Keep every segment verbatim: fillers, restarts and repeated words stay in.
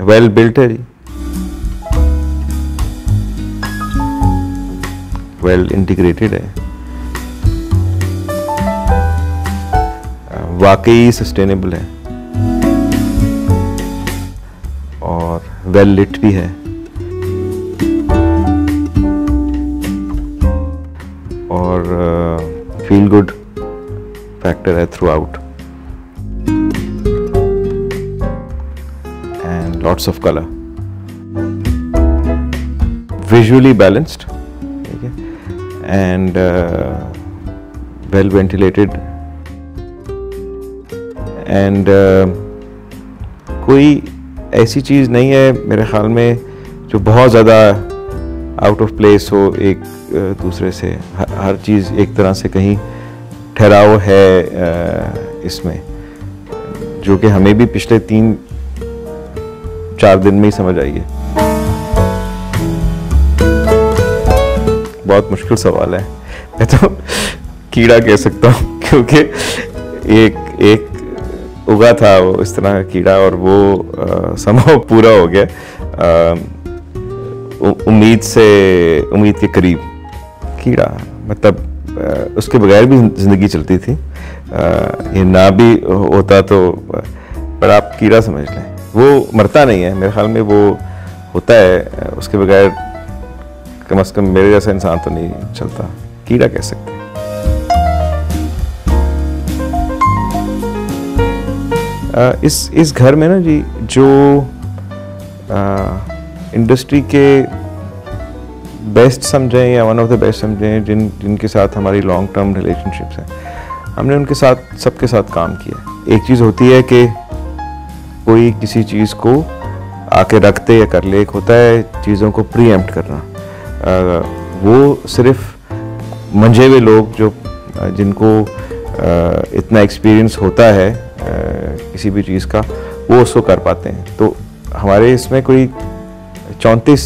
Well built है जी, well integrated है, वाकई सस्टेनेबल है और वेल लिट भी है। और फील गुड फैक्टर है throughout and lots of colour, visually balanced, ठीक है, एंड वेल वेंटिलेटेड एंड कोई ऐसी चीज़ नहीं है मेरे ख्याल में जो बहुत ज़्यादा आउट ऑफ प्लेस हो एक दूसरे से। हर, हर चीज़ एक तरह से कहीं ठहराव है इसमें, जो कि हमें भी पिछले तीन चार दिन में ही समझ आई है। बहुत मुश्किल सवाल है, मैं तो कीड़ा कह सकता हूँ, क्योंकि एक एक उगा था वो इस तरह का कीड़ा और वो संभव पूरा हो गया, उम्मीद से उम्मीद के करीब कीड़ा, मतलब उसके बगैर भी ज़िंदगी चलती थी, ये ना भी होता तो, पर आप कीड़ा समझ लें, वो मरता नहीं है मेरे ख्याल में, वो होता है, उसके बगैर कम से कम मेरे जैसा इंसान तो नहीं चलता, कीड़ा कह सकते हैं। इस इस घर में ना जी जो इंडस्ट्री के बेस्ट समझें या वन ऑफ द बेस्ट समझें, जिन जिनके साथ हमारी लॉन्ग टर्म रिलेशनशिप्स हैं, हमने उनके साथ सबके साथ काम किया। एक चीज़ होती है कि कोई किसी चीज़ को आके रखते या कर ले, एक होता है चीज़ों को प्रीएम्प्ट करना, आ, वो सिर्फ मंझे हुए लोग जो जिनको आ, इतना एक्सपीरियंस होता है आ, किसी भी चीज़ का, वो उसको कर पाते हैं। तो हमारे इसमें कोई चौंतीस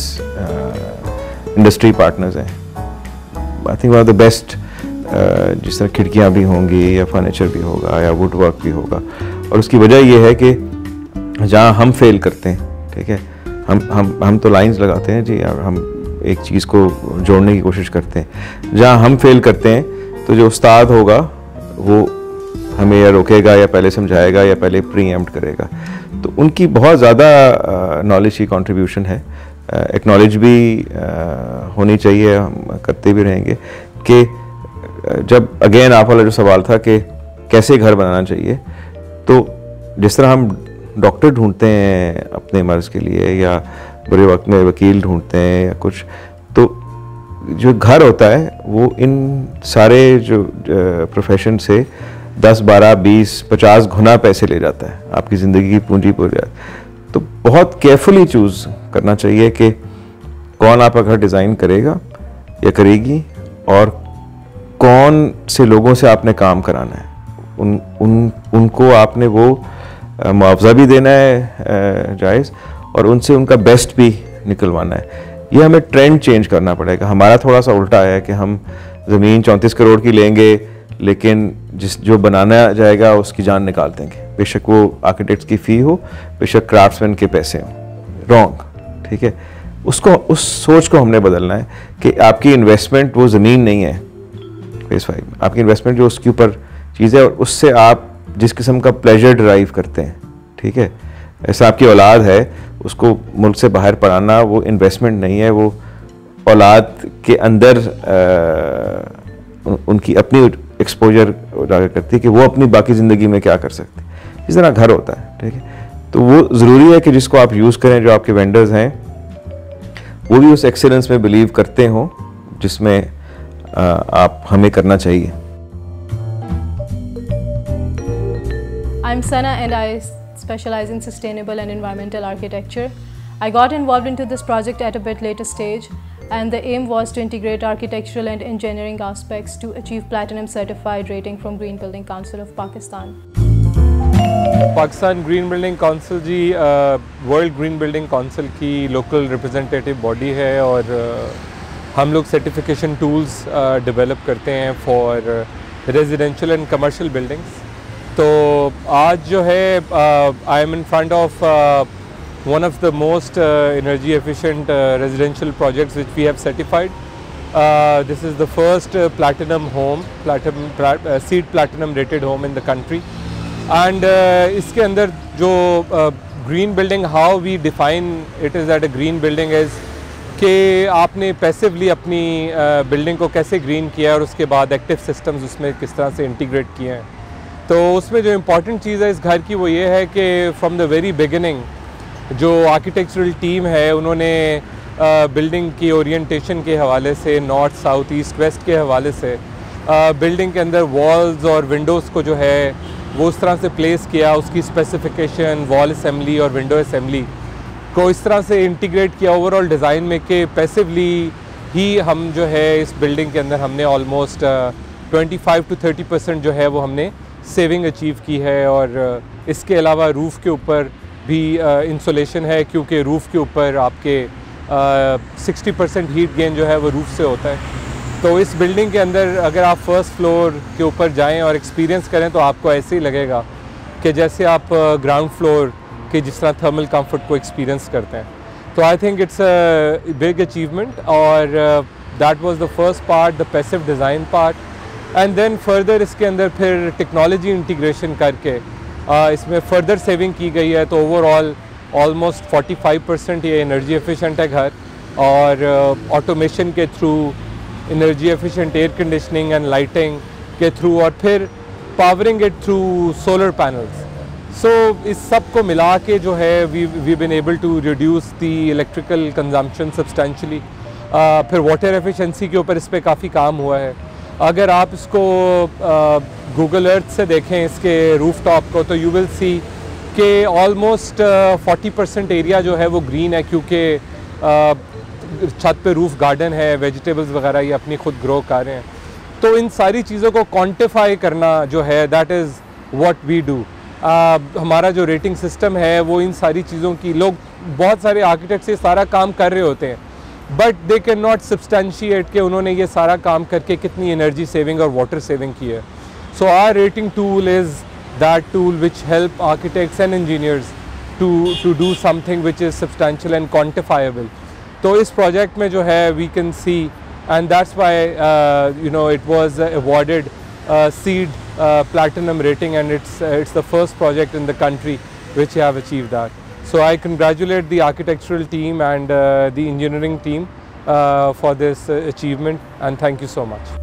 इंडस्ट्री पार्टनर्स हैं, I think one of the best, जिस तरह खिड़कियाँ भी होंगी या फर्नीचर भी होगा या वुड वर्क भी होगा, और उसकी वजह ये है कि जहाँ हम फेल करते हैं, ठीक है, हम हम हम तो लाइंस लगाते हैं जी, हम एक चीज़ को जोड़ने की कोशिश करते हैं, जहाँ हम फेल करते हैं तो जो उस्ताद होगा वो हमें या रोकेगा या पहले समझाएगा या पहले प्रीएम्प्ट करेगा। तो उनकी बहुत ज़्यादा नॉलेज की कंट्रीब्यूशन है, एक्नॉलेज भी uh, होनी चाहिए, हम करते भी रहेंगे। कि जब अगेन आप वाला जो सवाल था कि कैसे घर बनाना चाहिए, तो जिस तरह हम डॉक्टर ढूंढते हैं अपने मर्ज़ के लिए या बुरे वक्त में वकील ढूंढते हैं या कुछ, तो जो घर होता है वो इन सारे जो प्रोफेशन से दस बारह बीस पचास गुना पैसे ले जाता है, आपकी ज़िंदगी की पूंजी पूरी जाती है। तो बहुत केयरफुली चूज़ करना चाहिए कि कौन आपका घर डिज़ाइन करेगा या करेगी, और कौन से लोगों से आपने काम कराना है, उन उन उनको आपने वो मुआवजा भी देना है जायज़, और उनसे उनका बेस्ट भी निकलवाना है। ये हमें ट्रेंड चेंज करना पड़ेगा। हमारा थोड़ा सा उल्टा है कि हम ज़मीन चौंतीस करोड़ की लेंगे, लेकिन जिस जो बनाना जाएगा उसकी जान निकाल देंगे, बेशक वो आर्किटेक्ट्स की फ़ी हो, बेशक क्राफ्ट्समैन के पैसे हों। रॉन्ग, ठीक है, उसको उस सोच को हमने बदलना है कि आपकी इन्वेस्टमेंट वो ज़मीन नहीं है फेस फाइव, आपकी इन्वेस्टमेंट जो उसके ऊपर चीज़ है, और उससे आप जिस किस्म का प्लेजर ड्राइव करते हैं, ठीक है, ऐसा आपकी औलाद है, उसको मुल्क से बाहर पढ़ाना वो इन्वेस्टमेंट नहीं है, वो औलाद के अंदर आ, उन, उनकी अपनी एक्सपोजर उजागर करती है कि वो अपनी बाकी ज़िंदगी में क्या कर सकते हैं। इस तरह घर होता है, ठीक है, तो वो ज़रूरी है कि जिसको आप यूज़ करें, जो आपके वेंडर्स हैं वो भी उस एक्सेलेंस में बिलीव करते हों जिसमें आप हमें करना चाहिए। I'm Sana and I specialize in sustainable and environmental architecture. I got involved into this project at a bit later stage, and the aim was to integrate architectural and engineering aspects to achieve platinum certified rating from Green Building Council of Pakistan. Pakistan green building council जी world green building council की local representative body है, और uh, हम लोग certification tools develop करते हैं for residential and commercial buildings. तो आज जो है I am in front of one of the most uh, energy efficient uh, residential projects which we have certified. Uh, this is the first uh, platinum home, platinum uh, seed platinum rated home in the country. And uh, इसके अंदर जो uh, green building, how we define it is that a green building is कि आपने passively अपनी building uh, को कैसे green किया है और उसके बाद एक्टिव सिस्टम्स उसमें किस तरह से इंटीग्रेट किए हैं. तो उसमें जो इम्पॉर्टेंट चीज़ है इस घर की वो ये है कि फ्रॉम द वेरी बिगिनिंग जो आर्किटेक्चरल टीम है उन्होंने बिल्डिंग uh, की ओरिएंटेशन के हवाले से, नॉर्थ साउथ ईस्ट वेस्ट के हवाले से बिल्डिंग uh, के अंदर वॉल्स और विंडोज़ को जो है वो उस तरह से प्लेस किया, उसकी स्पेसिफिकेशन, वॉल असेंबली और विंडो असेंबली को इस तरह से इंटीग्रेट किया ओवरऑल डिज़ाइन में कि पैसिवली ही हम जो है इस बिल्डिंग के अंदर हमने almost twenty five to thirty percent जो है वो हमने सेविंग अचीव की है. और uh, इसके अलावा रूफ़ के ऊपर भी इंसुलेशन uh, है, क्योंकि रूफ़ के ऊपर आपके सिक्सटी परसेंट हीट गेन जो है वो रूफ़ से होता है. तो इस बिल्डिंग के अंदर अगर आप फर्स्ट फ्लोर के ऊपर जाएं और एक्सपीरियंस करें तो आपको ऐसे ही लगेगा कि जैसे आप ग्राउंड uh, फ्लोर कि जिस तरह थर्मल कंफर्ट को एक्सपीरियंस करते हैं. तो I think it's a big achievement और that was the first part, the passive design part. And then further इसके अंदर फिर टेक्नोलॉजी इंटीग्रेशन करके uh, इसमें फर्दर सेविंग की गई है. तो overall almost forty five percent ये एनर्जी एफिशिएंट है घर, और ऑटोमेशन uh, के through, energy efficient air conditioning and lighting के थ्रू, और फिर powering it through solar panels. So so, इस सब को मिला के जो है we we been able to reduce the electrical consumption substantially. फिर वाटर एफिशिएंसी के ऊपर इस पर काफ़ी काम हुआ है. अगर आप इसको गूगल अर्थ से देखें इसके रूफ टॉप को तो यू विल सी कि ऑलमोस्ट फोर्टी परसेंट एरिया जो है वो ग्रीन है, क्योंकि uh, छत पे रूफ गार्डन है, वेजिटेबल्स वगैरह ये अपनी खुद ग्रो कर रहे हैं. तो इन सारी चीज़ों को क्वान्टिफाई करना जो है that is what we do. Uh, हमारा जो रेटिंग सिस्टम है वो इन सारी चीज़ों की, लोग बहुत सारे आर्किटेक्ट से सारा काम कर रहे होते हैं but they can not substantiate कि उन्होंने ये सारा काम करके कितनी एनर्जी सेविंग और वाटर सेविंग की है. So our rating tool is that tool which help architects and engineers to to do something which is substantial and quantifiable. तो इस प्रोजेक्ट में जो है we can see and that's why you know it was awarded seed Uh, platinum rating, and it's uh, it's the first project in the country which have achieved that. So I congratulate the architectural team and uh, the engineering team uh, for this uh, achievement, and thank you so much.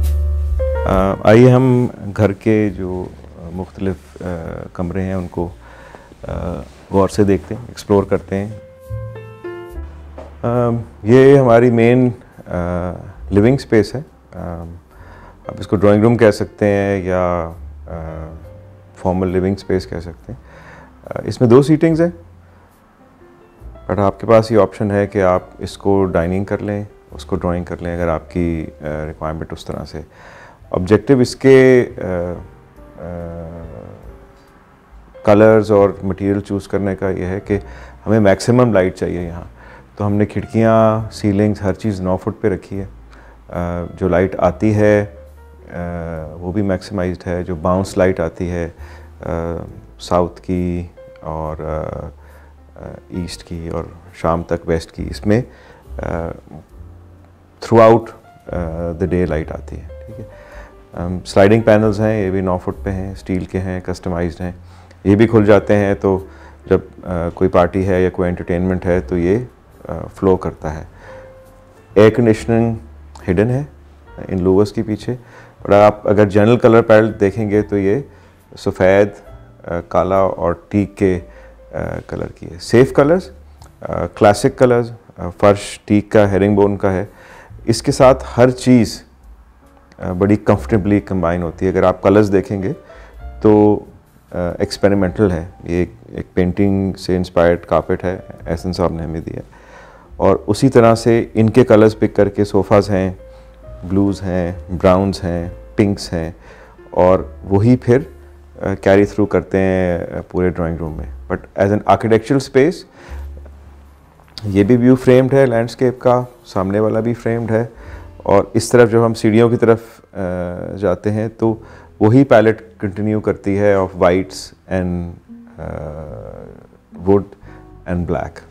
uh, आइए हम घर के जो मुख्तलिफ uh, कमरे हैं उनको uh, गौर से देखते हैं, एक्सप्लोर करते हैं. uh, ये हमारी मेन लिविंग स्पेस है. uh, आप इसको ड्राइंग रूम कह सकते हैं या फॉर्मल लिविंग स्पेस कह सकते हैं. uh, इसमें दो सीटिंग्स हैं, बट आपके पास ये ऑप्शन है कि आप इसको डाइनिंग कर लें, उसको ड्राइंग कर लें, अगर आपकी रिक्वायरमेंट uh, उस तरह से. ऑब्जेक्टिव इसके कलर्स uh, uh, और मटेरियल चूज़ करने का ये है कि हमें मैक्सिमम लाइट चाहिए यहाँ. तो हमने खिड़कियाँ, सीलिंग्स, हर चीज़ नौ फुट पे रखी है. uh, जो लाइट आती है Uh, वो भी मैक्सिमाइज्ड है. जो बाउंस लाइट आती है साउथ uh, की और ईस्ट uh, uh, की और शाम तक वेस्ट की, इसमें throughout the daylight आती है. ठीक है. स्लाइडिंग पैनल्स हैं, ये भी नौ फुट पे हैं, स्टील के हैं, कस्टमाइज्ड हैं. ये भी खुल जाते हैं, तो जब uh, कोई पार्टी है या कोई एंटरटेनमेंट है तो ये फ्लो uh, करता है. एयर कंडीशनिंग हिडन है इन लोवर्स के पीछे, और आप अगर जनरल कलर पैलेट देखेंगे तो ये सफ़ेद, काला और टीक के कलर की है. सेफ कलर्स, क्लासिक कलर्स, फर्श टीक का, हेरिंग बोन का है. इसके साथ हर चीज़ बड़ी कंफर्टेबली कंबाइन होती है. अगर आप कलर्स देखेंगे तो एक्सपेरिमेंटल है. ये एक, एक पेंटिंग से इंस्पायर्ड कारपेट है, एहसन साहब ने हमें दिया, और उसी तरह से इनके कलर्स पिक करके सोफ़ाज़ हैं, ब्लूज़ हैं, ब्राउन्स हैं, पिंक्स हैं, और वही फिर कैरी थ्रू करते हैं पूरे ड्राइंग रूम में. But as an architectural space ये भी व्यू फ्रेम्ड है लैंडस्केप का, सामने वाला भी फ्रेम्ड है. और इस तरफ जब हम सीढ़ियों की तरफ जाते हैं तो वही पैलेट कंटिन्यू करती है of whites and wood and black.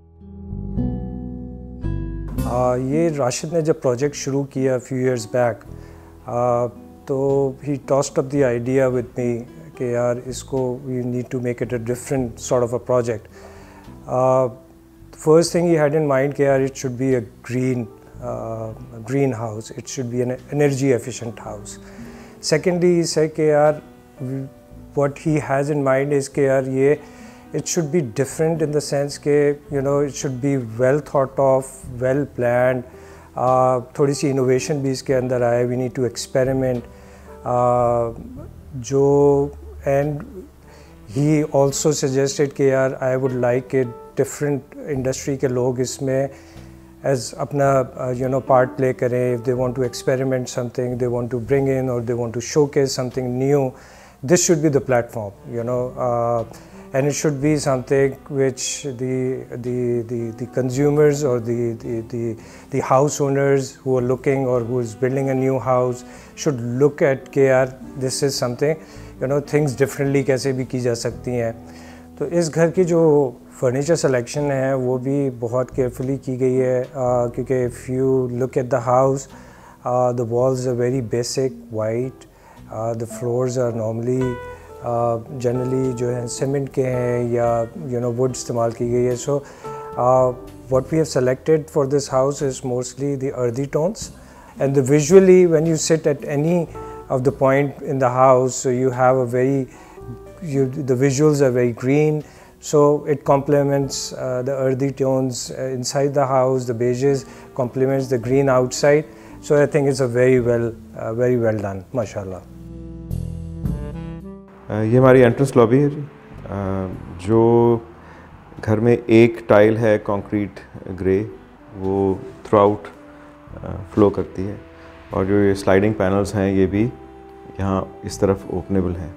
uh, ये राशिद ने जब प्रोजेक्ट शुरू किया फ्यू इयर्स बैक, तो he tossed up the idea with me कि यार इसको we need to make it a different sort of a project. First thing he had in mind कि यार it should be a green green house, it should be an energy efficient house. Secondly he said कि यार what he has in mind is कि यार ये it should be different in the sense कि you know it should be well thought of, well planned. uh, थोड़ी सी innovation भी इसके अंदर आए. we need to experiment. uh, जो and he also suggested कि यार I would like it different industry के लोग इसमें as अपना uh, you know part play करें. if they want to experiment something, they want to bring in or they want to showcase something new, this should be the platform, you know, uh, and it should be something which the the the, the consumers or the, the the the house owners who are looking or who is building a new house should look at कि यार this is something, you know, things differently कैसे भी की जा सकती हैं. तो इस घर की जो फर्नीचर सिलेक्शन है वो भी बहुत केयरफुली की गई है, uh, क्योंकि if you look at the house, uh, the walls are very basic white. Uh, the floors are normally uh, generally जो है सीमेंट के हैं या you know wood इस्तेमाल की गई है. So uh, what we have selected for this house is mostly the earthy tones, and the visually when you sit at any of the point in the house, so you have a very you, the visuals are very green, so it complements uh, the earthy tones uh, inside the house. The beiges complements the green outside, so I think it's a very well uh, very well done, mashallah. ये हमारी entrance lobby है जी. जो घर में एक tile है concrete grey, वो throughout flow करती है, और जो ये स्लाइडिंग पैनल्स हैं ये भी यहाँ इस तरफ ओपनेबल हैं.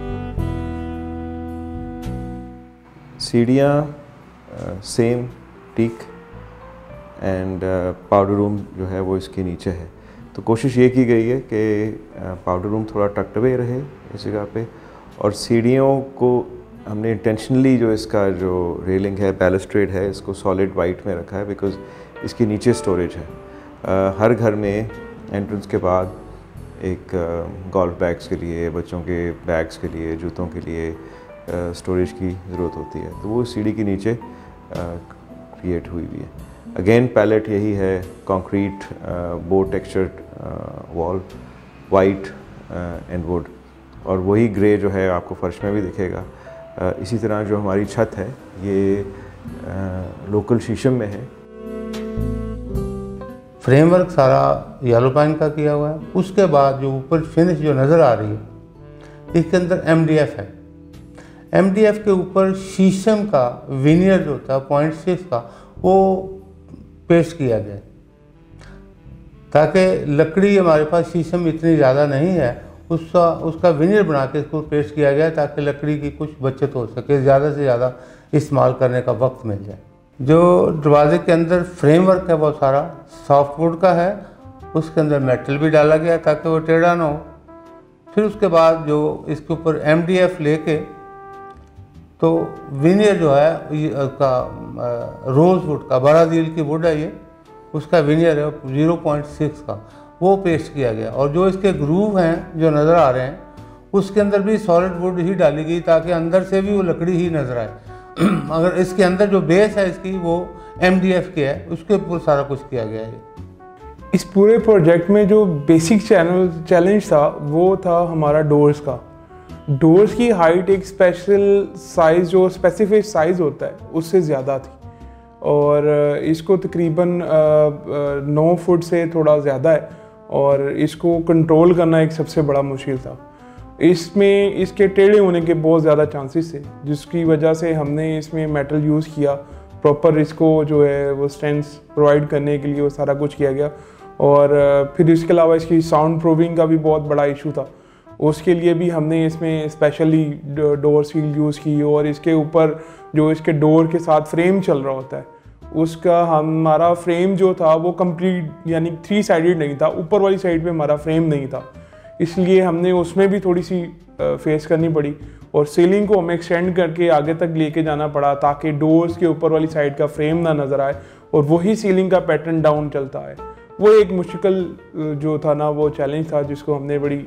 सीढ़ियाँ same teak and powder room जो है वो इसके नीचे है. तो कोशिश ये की गई है कि पाउडर रूम थोड़ा टक्ड अवे रहे इस जगह पे, और सीढ़ियों को हमने इंटेंशनली जो इसका जो रेलिंग है बैलस्ट्रेड है इसको सॉलिड वाइट में रखा है, बिकॉज़ इसके नीचे स्टोरेज है. uh, हर घर में एंट्रेंस के बाद एक गोल्फ uh, बैग्स के लिए, बच्चों के बैग्स के लिए, जूतों के लिए स्टोरेज uh, की ज़रूरत होती है, तो वो सीढ़ी के नीचे क्रिएट uh, हुई भी है. अगेन पैलेट यही है, concrete board textured wall, white and wood, और वही ग्रे जो है आपको फर्श में भी दिखेगा. uh, इसी तरह जो हमारी छत है ये लोकल शीशम में है. फ्रेमवर्क सारा येलो पाइन का किया हुआ है. उसके बाद जो ऊपर फिनिश जो नज़र आ रही है इसके अंदर एम डी एफ है. एम डी एफ के ऊपर शीशम का विनियर जो होता है पॉइंट सिक्स का वो पेस्ट किया गया, ताकि लकड़ी हमारे पास शीशम इतनी ज़्यादा नहीं है, उसका उसका विनियर बना के इसको पेस्ट किया गया ताकि लकड़ी की कुछ बचत हो सके, ज़्यादा से ज़्यादा इस्तेमाल करने का वक्त मिल जाए. जो दरवाजे के अंदर फ्रेमवर्क है वो सारा सॉफ्टवुड का है, उसके अंदर मेटल भी डाला गया ताकि वो टेढ़ा ना हो. फिर उसके बाद जो इसके ऊपर एम डी एफ लेके तो विनियर जो है उसका रोज़वुड का, बरादील की वुड है ये, उसका विनियर है ज़ीरो पॉइंट सिक्स का, वो पेस्ट किया गया. और जो इसके ग्रूव हैं जो नज़र आ रहे हैं उसके अंदर भी सॉलिड वुड ही डाली गई ताकि अंदर से भी वो लकड़ी ही नज़र आए. अगर इसके अंदर जो बेस है इसकी वो एम डी एफ के है, उसके ऊपर सारा कुछ किया गया है. इस पूरे प्रोजेक्ट में जो बेसिक चैनल चैलेंज था वो था हमारा डोर्स का. डोर्स की हाइट एक स्पेशल साइज़ जो स्पेसिफिक साइज़ होता है उससे ज़्यादा थी, और इसको तकरीबन नौ फुट से थोड़ा ज़्यादा है, और इसको कंट्रोल करना एक सबसे बड़ा मुश्किल था. इसमें इसके टेढ़े होने के बहुत ज़्यादा चांसेस थे, जिसकी वजह से हमने इसमें मेटल यूज़ किया प्रॉपर, इसको जो है वो स्ट्रेंथ प्रोवाइड करने के लिए वो सारा कुछ किया गया. और फिर इसके अलावा इसकी साउंड प्रूविंग का भी बहुत बड़ा इशू था, उसके लिए भी हमने इसमें स्पेशली डोर सील यूज़ की. और इसके ऊपर जो इसके डोर के साथ फ्रेम चल रहा होता है उसका हमारा फ्रेम जो था वो कंप्लीट यानी थ्री साइडेड नहीं था, ऊपर वाली साइड पे हमारा फ्रेम नहीं था, इसलिए हमने उसमें भी थोड़ी सी फेस करनी पड़ी. और सीलिंग को हमें एक्सटेंड करके आगे तक लेके जाना पड़ा ताकि डोर्स के ऊपर वाली साइड का फ्रेम ना नज़र आए और वही सीलिंग का पैटर्न डाउन चलता है। वो एक मुश्किल जो था ना, वो चैलेंज था जिसको हमने बड़ी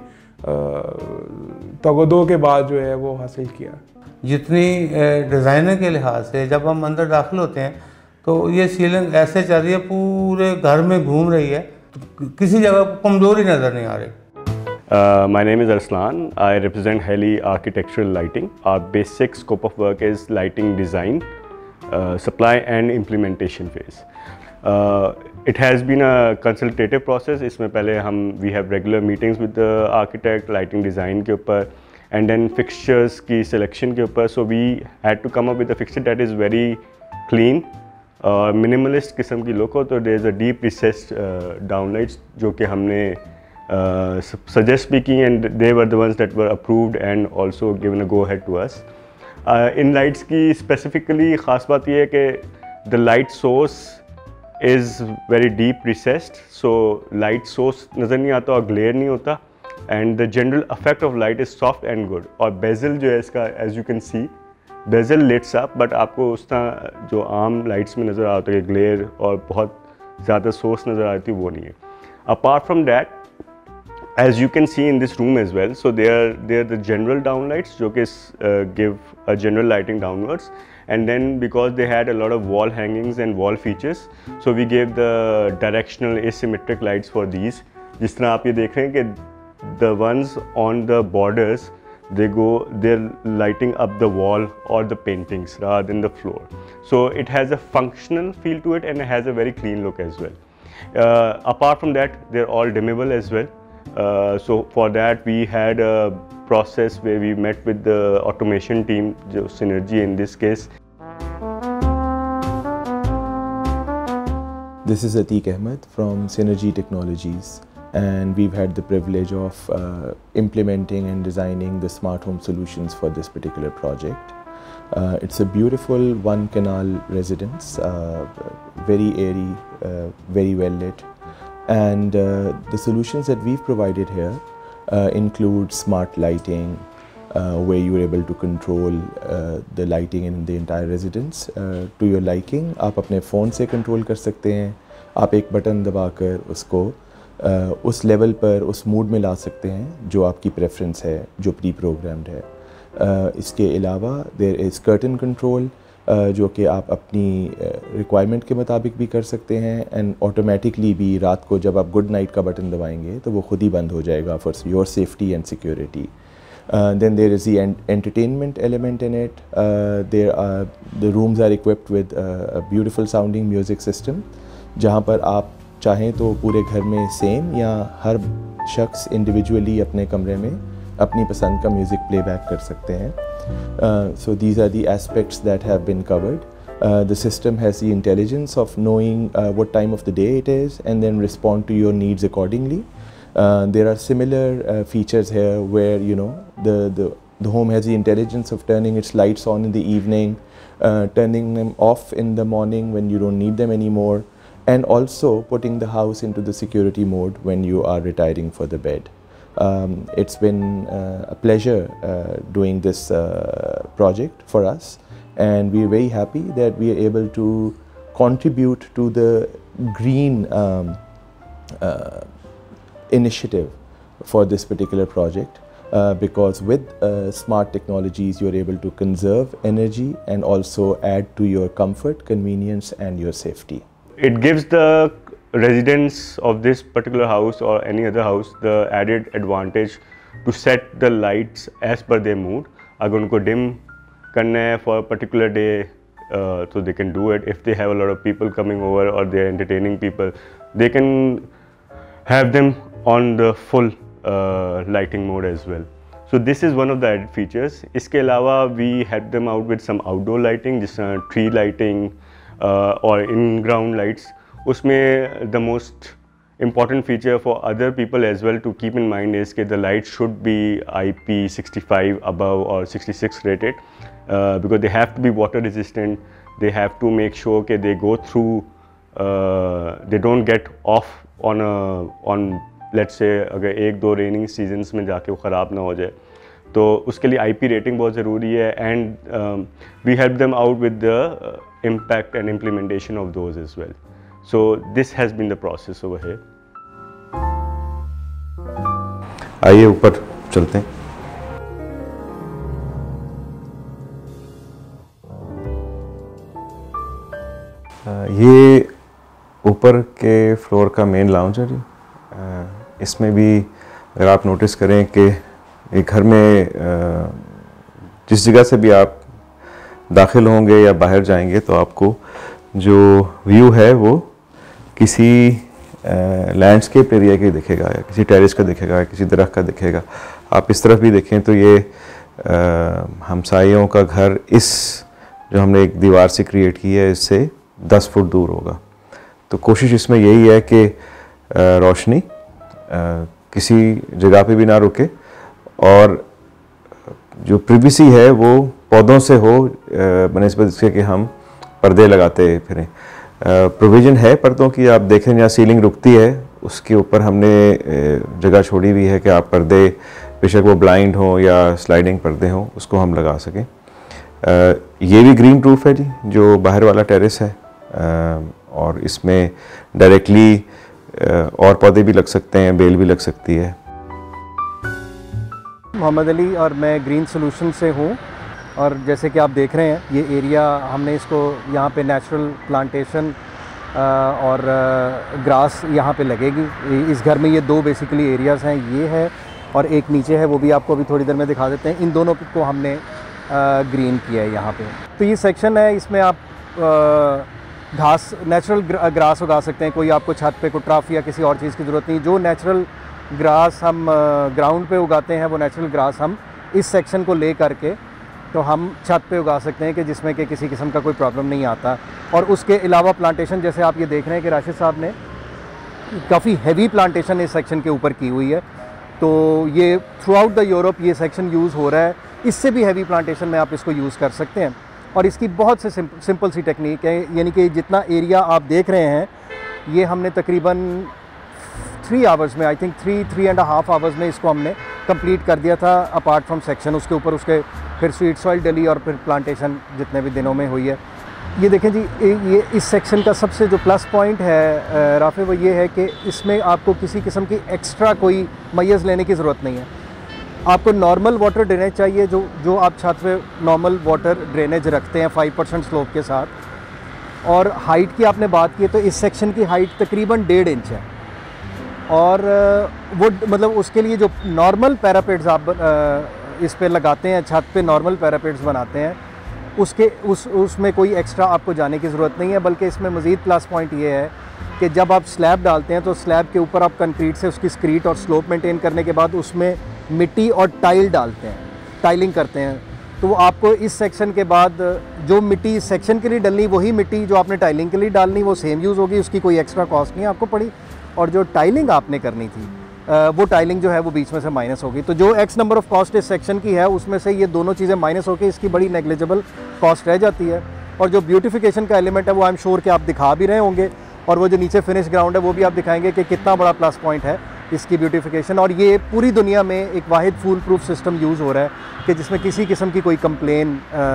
तगदो के बाद जो है वो हासिल किया। जितनी डिज़ाइनर के लिहाज से जब हम अंदर दाखिल होते हैं तो ये सीलिंग ऐसे चल रही है, पूरे घर में घूम रही है, तो किसी जगह कमज़ोरी नज़र नहीं आ रही। Uh, my name is Arslan. I represent Heli Architectural Lighting. Our basic scope of work is lighting design, uh, supply and implementation phase. Uh, it has been a consultative process. इसमें पहले हम we have regular meetings with the architect, lighting design के ऊपर, and then fixtures की selection के ऊपर. So we had to come up with a fixture that is very clean, uh, minimalist किस्म की look हो. तो there is a deep recessed uh, downlights जो कि हमने Uh, suggest speaking, and they were the ones that were approved and also given a go ahead to us. Uh, in lights की specifically खास बात ये है कि the light source is very deep recessed, so light source नज़र नहीं आता और glare नहीं होता, and the general effect of light is soft and good. और bezel जो है इसका, as you can see, bezel lights up, but आपको उस तरह जो आम lights में नज़र आता है glare और बहुत ज़्यादा source नज़र आती है वो नहीं है. Apart from that, as you can see in this room as well, so they are they are the general downlights जो कि uh, give a general lighting downwards, and then because they had a lot of wall hangings and wall features, so we gave the directional asymmetric lights for these. जिस तरह आप ये देख रहे हैं कि the ones on the borders they go they're lighting up the wall or the paintings rather than the floor, so it has a functional feel to it and it has a very clean look as well. Uh, apart from that, they're all dimmable as well. Uh, so for that we had a process where we met with the automation team, Synergy in this case. This is Atiq Ahmed from Synergy Technologies, and we've had the privilege of uh, implementing and designing the smart home solutions for this particular project. Uh, it's a beautiful one canal residence, uh, very airy, uh, very well lit. And uh, the solutions that we've provided here uh, include smart lighting, uh, where you are able to control uh, the lighting in the entire residence uh, to your liking. आप अपने phone से control कर सकते हैं, आप एक button दबाकर उसको uh, उस लेवल पर, उस मूड में ला सकते हैं जो आपकी प्रेफरेंस है, जो प्री प्रोग्राम्ड है. uh, इसके अलावा there is curtain control, Uh, जो कि आप अपनी रिक्वायरमेंट uh, के मुताबिक भी कर सकते हैं, एंड ऑटोमेटिकली भी रात को जब आप गुड नाइट का बटन दबाएंगे तो वो खुद ही बंद हो जाएगा for your safety and security. Then there is the entertainment element in it. There are the rooms are equipped with a beautiful sounding music system, जहाँ पर आप चाहें तो पूरे घर में सेम या हर शख्स इंडिविजुअली अपने कमरे में अपनी पसंद का म्यूज़िक प्लेबैक कर सकते हैं. Uh, so these are the aspects that have been covered. Uh, the system has the intelligence of knowing uh, what time of the day it is and then respond to your needs accordingly. Uh, there are similar uh, features here where, you know, the, the, the home has the intelligence of turning its lights on in the evening, uh, turning them off in the morning when you don't need them anymore, and also putting the house into the security mode when you are retiring for the bed. Um, it's been uh, a pleasure uh, doing this uh, project for us, and we're very happy that we are able to contribute to the green um, uh, initiative for this particular project, uh, because with uh, smart technologies you're able to conserve energy and also add to your comfort, convenience and your safety. It gives the residents of this particular house or any other house the added advantage to set the lights as per their mood. अगर उनको dim करना है for a particular day, uh, so they can do it. If they have a lot of people coming over or they are entertaining people, they can have them on the full uh, lighting mode as well. So this is one of the added features. इसके अलावा we help them out with some outdoor lighting, जिस तरह tree lighting uh, or in-ground lights. उसमें the most important feature for other people as well to keep in mind is that the light should be I P sixty-five above or sixty-six rated, uh, because they have to be water resistant. They have to make sure that they go through, uh, they don't get off on a on let's say अगर एक दो raining seasons में जाके वो ख़राब ना हो जाए, तो उसके लिए आईपी रेटिंग बहुत ज़रूरी है and we help them out with the impact and implementation of those as well. So this has been the process over here. आइए ऊपर चलते हैं। ये ऊपर के फ्लोर का मेन लाउंज है जी। इसमें भी अगर आप नोटिस करें कि एक घर में जिस जगह से भी आप दाखिल होंगे या बाहर जाएंगे तो आपको जो व्यू है वो किसी लैंडस्केप एरिया का दिखेगा या किसी टेरेस का दिखेगा या किसी दरख्त का दिखेगा। आप इस तरफ भी देखें तो ये हमसाइयों का घर इस जो हमने एक दीवार से क्रिएट की है इससे दस फुट दूर होगा। तो कोशिश इसमें यही है कि रोशनी किसी जगह पे भी ना रुके और जो प्रिवेसी है वो पौधों से हो बनिस्बत इसके कि हम पर्दे लगाते फिरें। प्रोविज़न है पर्दों की, आप देखें जहाँ सीलिंग रुकती है उसके ऊपर हमने जगह छोड़ी हुई है कि आप पर्दे बेशक वो ब्लाइंड हो या स्लाइडिंग पर्दे हों उसको हम लगा सकें। ये भी ग्रीन प्रूफ है जी जो बाहर वाला टेरेस है और इसमें डायरेक्टली और पौधे भी लग सकते हैं, बेल भी लग सकती है। मोहम्मद अली और मैं ग्रीन सोल्यूशन से हूँ और जैसे कि आप देख रहे हैं ये एरिया हमने इसको यहाँ पे नेचुरल प्लांटेशन और ग्रास यहाँ पे लगेगी। इस घर में ये दो बेसिकली एरियाज़ हैं, ये है और एक नीचे है, वो भी आपको अभी थोड़ी देर में दिखा देते हैं। इन दोनों को हमने ग्रीन किया है यहाँ पे। तो ये सेक्शन है, इसमें आप घास नेचुरल ग्रास उगा सकते हैं। कोई आपको छत पे कोई ट्रफ या किसी और चीज़ की ज़रूरत नहीं। जो नेचुरल ग्रास हम ग्राउंड पे उगाते हैं वो नेचुरल ग्रास हम इस सेक्शन को ले करके तो हम छत पे उगा सकते हैं कि जिसमें कि किसी किस्म का कोई प्रॉब्लम नहीं आता। और उसके अलावा प्लांटेशन जैसे आप ये देख रहे हैं कि राशिद साहब ने काफ़ी हैवी प्लांटेशन इस सेक्शन के ऊपर की हुई है। तो ये थ्रू आउट द यूरोप ये सेक्शन यूज़ हो रहा है। इससे भी हैवी प्लांटेशन में आप इसको यूज़ कर सकते हैं और इसकी बहुत से सिंपल सी टेक्निक है। यानी कि जितना एरिया आप देख रहे हैं ये हमने तकरीबन थ्री आवर्स में I think three three and half hours में इसको हमने कंप्लीट कर दिया था अपार्ट फ्रॉम सेक्शन। उसके ऊपर उसके फिर स्वीट सॉइल डली और फिर प्लांटेशन जितने भी दिनों में हुई है। ये देखें जी ये इस सेक्शन का सबसे जो प्लस पॉइंट है राफे वो ये है कि इसमें आपको किसी किस्म की एक्स्ट्रा कोई मैयज़ लेने की ज़रूरत नहीं है। आपको नॉर्मल वाटर ड्रेनेज चाहिए जो जो आप छत पे नॉर्मल वाटर ड्रेनेज रखते हैं फाइव परसेंट स्लोप के साथ। और हाइट की आपने बात की तो इस सेक्शन की हाइट तकरीबन डेढ़ इंच है और वो मतलब उसके लिए जो नॉर्मल पैरापेट्स आप इस पे लगाते हैं, छत पे नॉर्मल पैरापेट्स बनाते हैं, उसके उस उसमें कोई एक्स्ट्रा आपको जाने की ज़रूरत नहीं है। बल्कि इसमें मज़ीद प्लस पॉइंट ये है कि जब आप स्लैब डालते हैं तो स्लैब के ऊपर आप कंक्रीट से उसकी स्क्रीट और स्लोप मेंटेन करने के बाद उसमें मिट्टी और टाइल डालते हैं, टाइलिंग करते हैं। तो वो आपको इस सेक्शन के बाद जो मिट्टी इस सेक्शन के लिए डलनी वही मिट्टी जो आपने टाइलिंग के लिए डालनी वो सेम यूज़ होगी, उसकी कोई एक्स्ट्रा कॉस्ट नहीं आपको पड़ी। और जो टाइलिंग आपने करनी थी वो टाइलिंग जो है वो बीच में से माइनस होगी। तो जो एक्स नंबर ऑफ़ कॉस्ट इस सेक्शन की है उसमें से ये दोनों चीज़ें माइनस होकर इसकी बड़ी नेग्लिजिबल कॉस्ट रह जाती है। और जो ब्यूटिफिकेशन का एलिमेंट है वो आई एम श्योर कि आप दिखा भी रहे होंगे और वो जो नीचे फिनिश ग्राउंड है वो भी आप दिखाएंगे कि कितना बड़ा प्लस पॉइंट है इसकी ब्यूटिफिकेशन। और ये पूरी दुनिया में एक वाहिद फूल प्रूफ सिस्टम यूज़ हो रहा है कि जिसमें किसी किस्म की कोई complain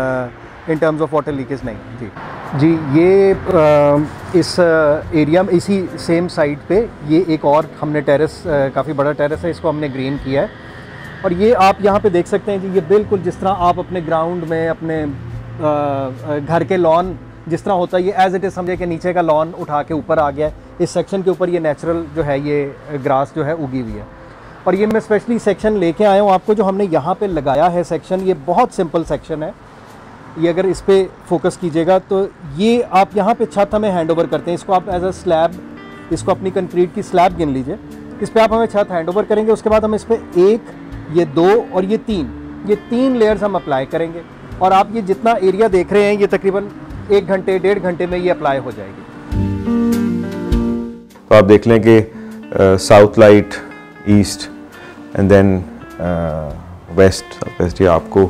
in terms of water leakage नहीं। जी जी ये आ, इस एरिया में इसी सेम साइट पे ये एक और हमने टेरेस काफ़ी बड़ा टेरेस है, इसको हमने ग्रीन किया है। और ये आप यहाँ पे देख सकते हैं जी ये बिल्कुल जिस तरह आप अपने ग्राउंड में अपने आ, घर के लॉन जिस तरह होता है ये एज़ इट इज़ समझे कि नीचे का लॉन उठा के ऊपर आ गया है। इस सेक्शन के ऊपर ये नेचुरल जो है ये ग्रास जो है उगी हुई है। और ये मैं स्पेशली सेक्शन लेके आया हूँ आपको जो हमने यहाँ पे लगाया है सेक्शन, ये बहुत सिंपल सेक्शन है। ये अगर इस पे फोकस कीजिएगा तो ये आप यहाँ पे छत हमें हैंड ओवर करते हैं, इसको आप एज अ स्लैब, इसको अपनी कंक्रीट की स्लैब गिन लीजिए। इस पर आप हमें छत हैंड ओवर करेंगे, उसके बाद हम इस पर एक, ये दो और ये तीन, ये तीन लेयर्स हम अप्लाई करेंगे। और आप ये जितना एरिया देख रहे हैं ये तकरीबन एक घंटे डेढ़ घंटे में ये अप्लाई हो जाएगी। तो आप देख लें कि south light, east and then west west ये आपको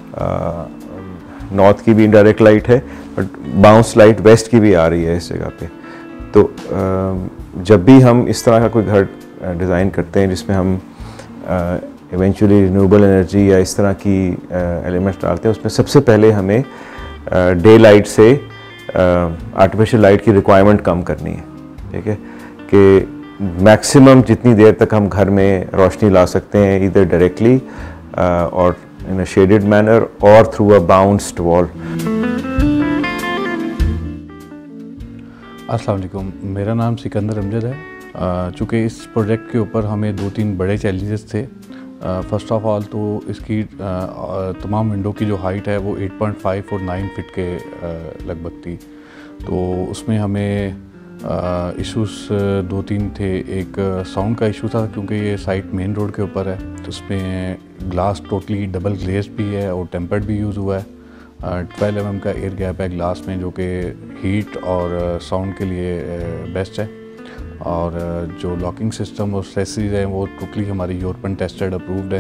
नॉर्थ uh, की भी इनडायरेक्ट लाइट है बट बाउंस लाइट वेस्ट की भी आ रही है इस जगह पे। तो uh, जब भी हम इस तरह का कोई घर डिज़ाइन करते हैं जिसमें हम इवेंचुअली रिन्यूएबल एनर्जी या इस तरह की एलिमेंट्स डालते हैं, उसमें सबसे पहले हमें डे लाइट से आर्टिफिशियल लाइट की रिक्वायरमेंट कम करनी है, ठीक है, कि मैक्सिमम जितनी देर तक हम घर में रोशनी ला सकते हैं, इधर डायरेक्टली और इन अ शेडेड मैनर और थ्रू अ बाउंस्ड वॉल। अस्सलाम वालेकुम, मेरा नाम सिकंदर अमजद है। चूँकि इस प्रोजेक्ट के ऊपर हमें दो तीन बड़े चैलेंजेस थे। फ़र्स्ट ऑफ ऑल तो इसकी तमाम विंडो की जो हाइट है वो एट पॉइंट फाइव और नाइन फिट के लगभग थी, तो उसमें हमें इश्यूज़ दो तीन थे। एक साउंड का इशू था, क्योंकि ये साइट मेन रोड के ऊपर है, तो उसमें ग्लास टोटली डबल ग्लेज भी है और टेम्पर्ड भी यूज़ हुआ है। ट्वेल्व एम एम का एयर गैप है ग्लास में, जो कि हीट और साउंड के लिए बेस्ट है। और जो लॉकिंग सिस्टम और स्ट्रेसेस हैं वो टोटली हमारी यूरोपियन टेस्टेड अप्रूव्ड है।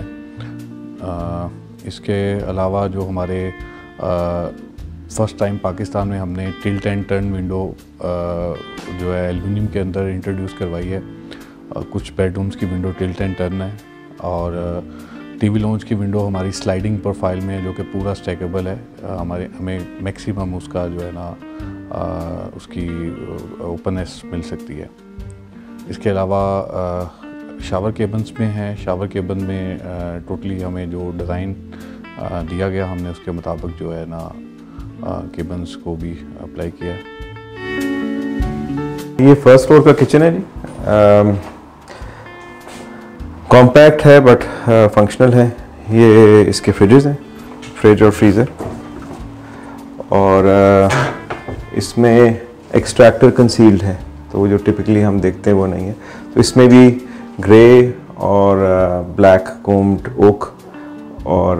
इसके अलावा जो हमारे फ़र्स्ट टाइम पाकिस्तान में हमने टिल्ट एंड टर्न विंडो जो है एल्यूमिनियम के अंदर इंट्रोड्यूस करवाई है। कुछ बेडरूम्स की विंडो टिल्ट एंड टर्न है, और टीवी लॉन्च की विंडो हमारी स्लाइडिंग प्रोफाइल में है, जो कि पूरा स्टेकेबल है। हमारे हमें मैक्सिमम उसका जो है ना उसकी ओपननेस मिल सकती है। इसके अलावा शावर केबन्स में है, शावर केबन में टोटली हमें जो डिज़ाइन दिया गया हमने उसके मुताबिक जो है ना केबन्स को भी अप्लाई किया। ये फर्स्ट फ्लोर का किचन है जी, कॉम्पैक्ट है बट फंक्शनल है। ये इसके फ्रिजेस हैं, फ्रिज और फ्रीज़र, और uh, इसमें एक्सट्रैक्टर कंसील्ड है, तो वो जो टिपिकली हम देखते हैं वो नहीं है। तो इसमें भी ग्रे और ब्लैक कोम्ड ओक और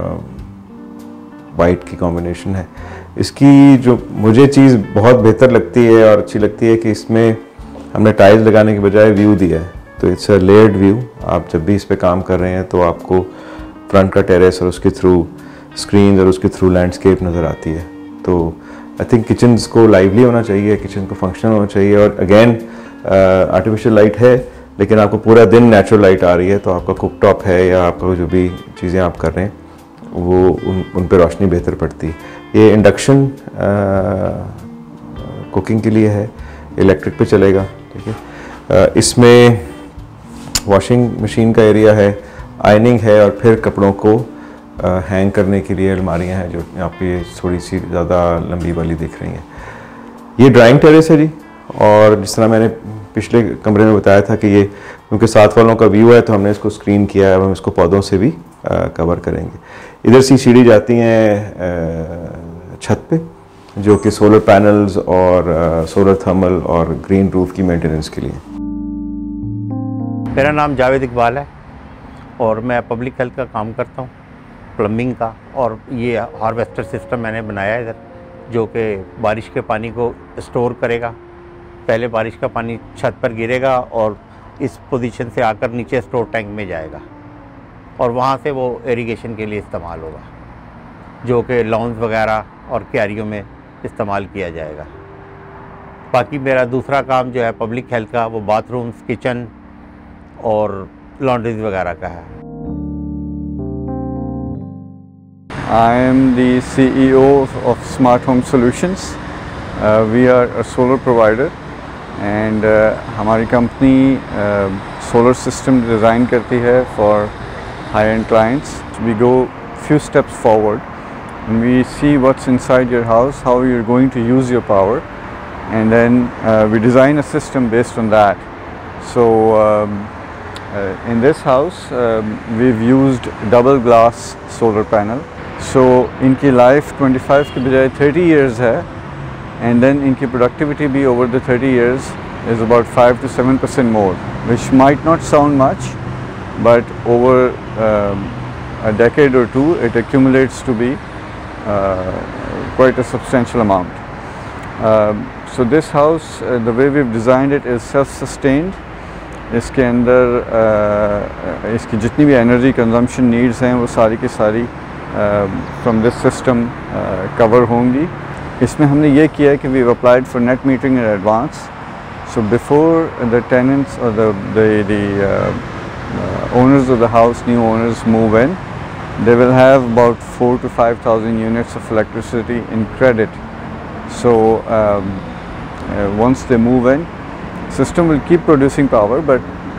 वाइट की कॉम्बिनेशन है। इसकी जो मुझे चीज़ बहुत बेहतर लगती है और अच्छी लगती है कि इसमें हमने टाइल्स लगाने के बजाय व्यू दिया है, तो इट्स अ लेयर्ड व्यू। आप जब भी इस पे काम कर रहे हैं तो आपको फ्रंट का टेरेस और उसके थ्रू स्क्रीन और उसके थ्रू लैंडस्केप नज़र आती है। तो आई थिंक किचन्स को लाइवली होना चाहिए, किचन को फंक्शनल होना चाहिए। और अगेन आर्टिफिशियल लाइट है, लेकिन आपको पूरा दिन नेचुरल लाइट आ रही है, तो आपका कुक टॉप है या आपका जो भी चीज़ें आप कर रहे हैं वो उन उन पर रोशनी बेहतर पड़ती है। ये इंडक्शन कुकिंग के लिए है, इलेक्ट्रिक पे चलेगा, ठीक है। इसमें वॉशिंग मशीन का एरिया है, आयनिंग है, और फिर कपड़ों को हैंग करने के लिए अलमारियां हैं, जो यहाँ पे थोड़ी सी ज़्यादा लंबी वाली दिख रही हैं। ये ड्राइंग टेरेस है जी, और जिस तरह मैंने पिछले कमरे में बताया था कि ये क्योंकि साथ वालों का व्यू है तो हमने इसको स्क्रीन किया है, अब हम इसको पौधों से भी आ, कवर करेंगे। इधर से सीढ़ी जाती हैं छत पे, जो कि सोलर पैनल्स और आ, सोलर थर्मल और ग्रीन रूफ की मेंटेनेंस के लिए। मेरा नाम जावेद इकबाल है और मैं पब्लिक हेल्थ का काम करता हूँ, प्लम्बिंग का। और ये हार्वेस्टर सिस्टम मैंने बनाया है इधर, जो कि बारिश के पानी को स्टोर करेगा। पहले बारिश का पानी छत पर गिरेगा और इस पोजीशन से आकर नीचे स्टोर टैंक में जाएगा, और वहाँ से वो इरिगेशन के लिए इस्तेमाल होगा, जो कि लॉन्स वगैरह और क्यारियों में इस्तेमाल किया जाएगा। बाकी मेरा दूसरा काम जो है पब्लिक हेल्थ का, वो बाथरूम्स, किचन और लॉन्ड्रीज वगैरह का है। I am the C E O of Smart Home Solutions. Uh, we are a solar provider, and uh, हमारी कंपनी solar system design करती है for high-end clients. We go few steps forward and we see what's inside your house, how you're going to use your power, and then uh, we design a system based on that. So um, uh, in this house um, we've used double glass solar panel. So इनकी life twenty-five के बजाय thirty years है, and then इनकी productivity भी over the thirty years is about five to seven percent more, which might not sound much, but over um, a decade or two it accumulates to be uh, quite a substantial amount. Um, so this house, uh, the way we've designed it is self-sustained. इसके अंदर uh, इसकी जितनी भी energy consumption needs हैं वो सारी की सारी फ्रॉम दिस सिस्टम कवर होंगी। इसमें हमने ये किया है कि we applied for net metering in advance, so before the tenants और the uh, owners of the house, new owners move in, they will have about four to five thousand units of electricity in credit. So um, uh, once they move in, system will keep producing power, but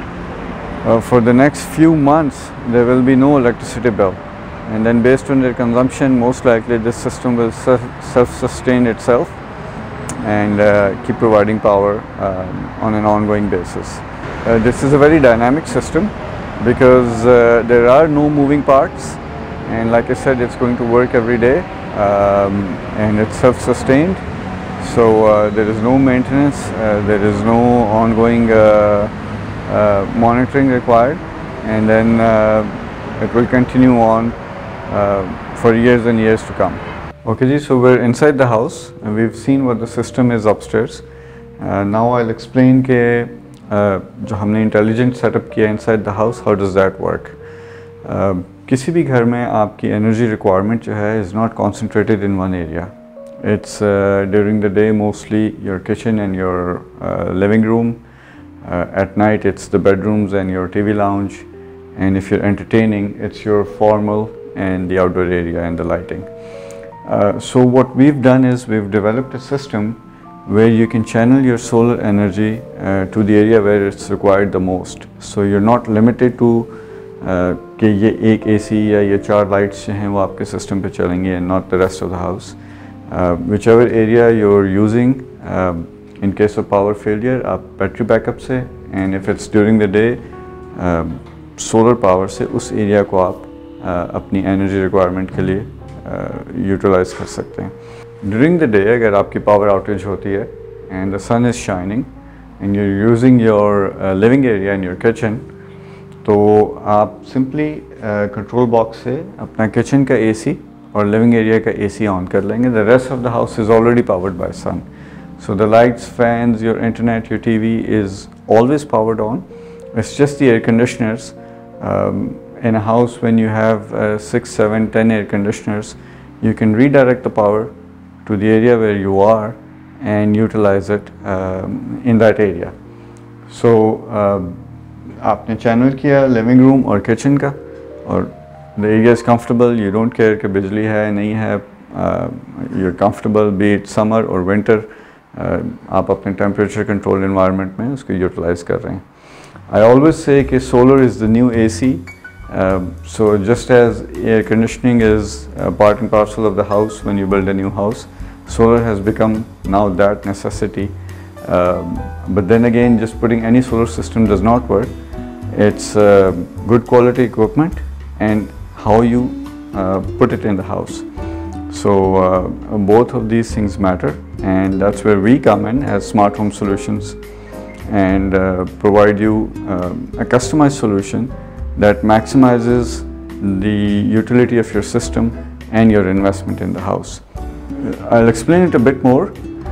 uh, for the next few months there will be no electricity bill, and then based on their consumption, most likely this system will self-sustain itself and uh, keep providing power um, on an ongoing basis. Uh, this is a very dynamic system because uh, there are no moving parts, and like I said, it's going to work every day, um, and it's self-sustained, so uh, there is no maintenance, uh, there is no ongoing uh, uh, monitoring required, and then uh, it will continue on uh, for years and years to come. Okay ji, so we're inside the house and we've seen what the system is upstairs. Uh, now I'll explain के uh, जो हमने intelligent setup किया inside the house, how does that work? Uh, किसी भी घर में आपकी energy requirement जो है is not concentrated in one area. It's uh, during the day mostly your kitchen and your uh, living room. Uh, at night it's the bedrooms and your T V lounge, and if you're entertaining, it's your formal and the outdoor area and the lighting. Uh, so what we've done is we've developed a system where you can channel your solar energy uh, to the area where it's required the most. So you're not limited to uh, कि ये एक A C या ये चार lights हैं वो आपके system पे चलेंगे and not the rest of the house. Uh, whichever area you're using, uh, in case of power failure, आप battery backup से, and if it's during the day, uh, solar power से उस area को आप uh, अपनी energy requirement के लिए utilise uh, कर सकते हैं. ड्यूरिंग द डे अगर आपकी पावर आउटेज होती है and the sun is shining and you using your living area in your kitchen, तो आप सिंपली कंट्रोल बॉक्स से अपना किचन का एसी और लिविंग एरिया का एसी ऑन कर लेंगे. The rest of the house is already powered by sun, so the lights, fans, your internet, your TV is always powered on. It's just the air conditioners. In a house, when you have uh, six, seven, ten air conditioners, you can redirect the power to the area where you are and utilize it um, in that area. So, uh, आपने channel किया living room और kitchen का, और the area is comfortable. You don't care कि बिजली है नहीं है. Uh, you're comfortable, be it summer or winter. Uh, आप अपने temperature controlled environment में उसको utilize कर रहे हैं. I always say कि solar is the new A C. Uh, so just as air conditioning is uh, part and parcel of the house when you build a new house, solar has become now that necessity. Um, but then again, just putting any solar system does not work. It's uh, good quality equipment and how you uh, put it in the house. So uh, both of these things matter, and that's where we come in as Smart Home Solutions and uh, provide you uh, a customized solution that maximizes the utility of your system and your investment in the house. I'll explain it a bit more.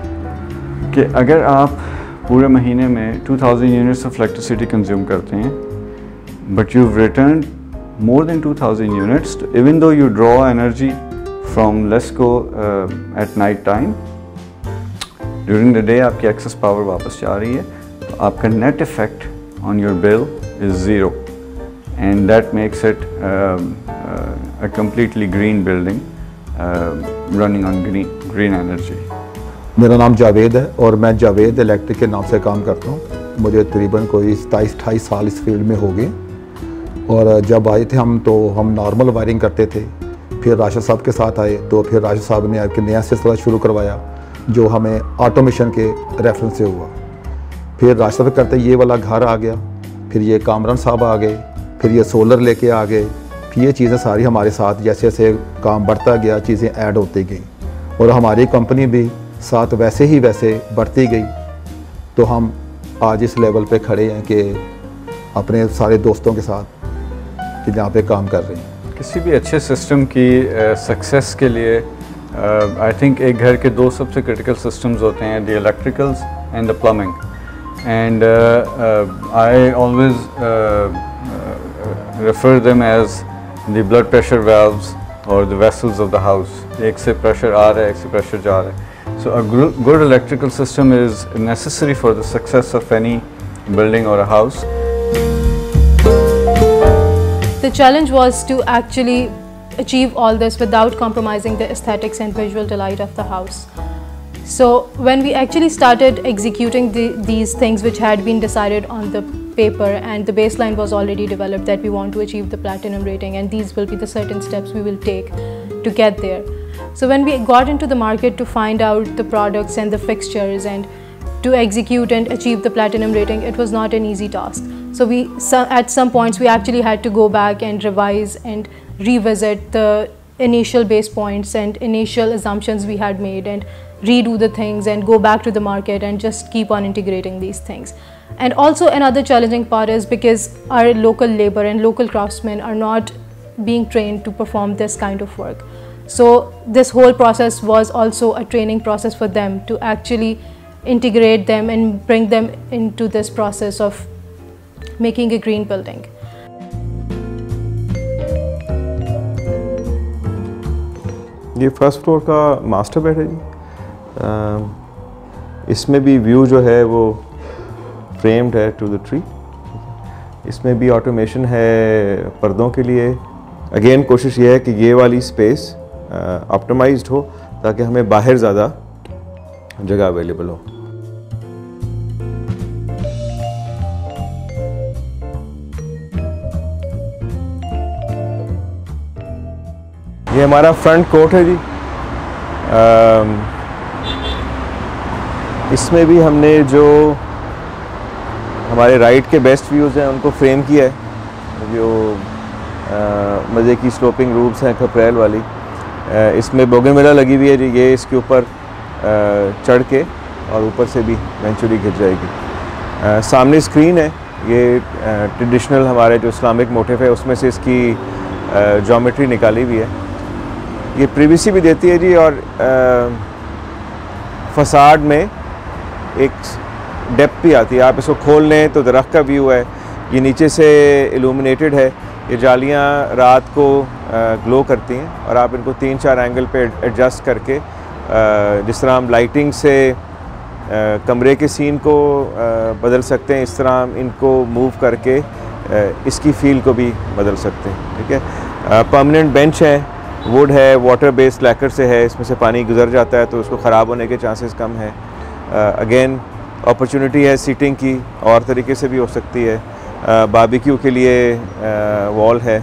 कि अगर आप पूरे महीने में two thousand units of electricity consume करते हैं, but you've returned more than two thousand units, even though you draw energy from LESCO uh, at night time, during the day आपकी excess power वापस जा रही है, तो आपका net effect on your bill is zero. And that makes it um, uh, a completely green building uh, running on green green energy. मेरा नाम जावेद है और मैं जावेद इलेक्ट्रिक के नाम से काम करता हूँ. मुझे तकरीबन कोई सताईस अट्ठाईस साल इस फील्ड में हो गए, और जब आए थे हम तो हम नॉर्मल वायरिंग करते थे. फिर राशिद साहब के साथ आए तो फिर राशिद साहब ने एक नया सिलसिला शुरू करवाया जो हमें ऑटोमेशन के रेफरेंस से हुआ. फिर राशिद साहब करते ये वाला घर आ गया, फिर ये कामरान साहब आ गए, फिर ये सोलर लेके आ गए. फिर ये चीज़ें सारी हमारे साथ जैसे जैसे काम बढ़ता गया चीज़ें ऐड होती गई, और हमारी कंपनी भी साथ वैसे ही वैसे बढ़ती गई. तो हम आज इस लेवल पे खड़े हैं कि अपने सारे दोस्तों के साथ कि जहाँ पे काम कर रहे हैं. किसी भी अच्छे सिस्टम की सक्सेस uh, के लिए आई uh, थिंक एक घर के दो सबसे क्रिटिकल सिस्टम्स होते हैं, the electricals and the plumbing. And I always refer them as the blood pressure valves or the vessels of the house. एक से pressure आ रहा है, एक से pressure जा रहा है. So a good electrical system is necessary for the success of any building or a house. The challenge was to actually achieve all this without compromising the aesthetics and visual delight of the house. So when we actually started executing the, these things which had been decided on the paper, and the baseline was already developed that we want to achieve the platinum rating, and these will be the certain steps we will take to get there. So when we got into the market to find out the products and the fixtures and to execute and achieve the platinum rating, it was not an easy task. So we, so at some points we actually had to go back and revise and revisit the initial base points and initial assumptions we had made, and redo the things and go back to the market and just keep on integrating these things. And also another challenging part is because our local labor and local craftsmen are not being trained to perform this kind of work. So this whole process was also a training process for them to actually integrate them and bring them into this process of making a green building. ये first floor का master bed है जी। इसमें भी view जो है वो framed है टू द ट्री। इसमें भी ऑटोमेशन है पर्दों के लिए। अगेन कोशिश ये है कि ये वाली स्पेस ऑप्टिमाइज्ड हो ताकि हमें बाहर ज़्यादा जगह अवेलेबल हो। ये हमारा फ्रंट कोर्ट है जी। आ, इसमें भी हमने जो हमारे राइट के बेस्ट व्यूज़ हैं उनको फ्रेम किया है। जो मज़े की स्लोपिंग रूफ्स हैं खपरेल वाली, आ, इसमें बोगनविला लगी हुई है जी। ये इसके ऊपर चढ़ के और ऊपर से भी वेंचुअली गिर जाएगी। आ, सामने स्क्रीन है। ये ट्रेडिशनल हमारे जो इस्लामिक मोटिव है उसमें से इसकी ज्योमेट्री निकाली हुई है। ये प्रिवेसी भी देती है जी, और फसाड में एक डेप्थ भी आती है। आप इसको खोल लें तो दरख्त का व्यू है। ये नीचे से इल्यूमिनेटेड है। ये जालियाँ रात को ग्लो करती हैं और आप इनको तीन चार एंगल पे एडजस्ट करके, जिस तरह हम लाइटिंग से कमरे के सीन को बदल सकते हैं, इस तरह इनको मूव करके इसकी फील को भी बदल सकते हैं। ठीक है। परमानेंट बेंच है, वुड है, वाटर बेस्ड लैकर से है। इसमें से पानी गुजर जाता है तो उसको ख़राब होने के चांसेस कम है। अगेन अपॉर्चुनिटी है सीटिंग की, और तरीके से भी हो सकती है। बारबेक्यू के लिए वॉल है।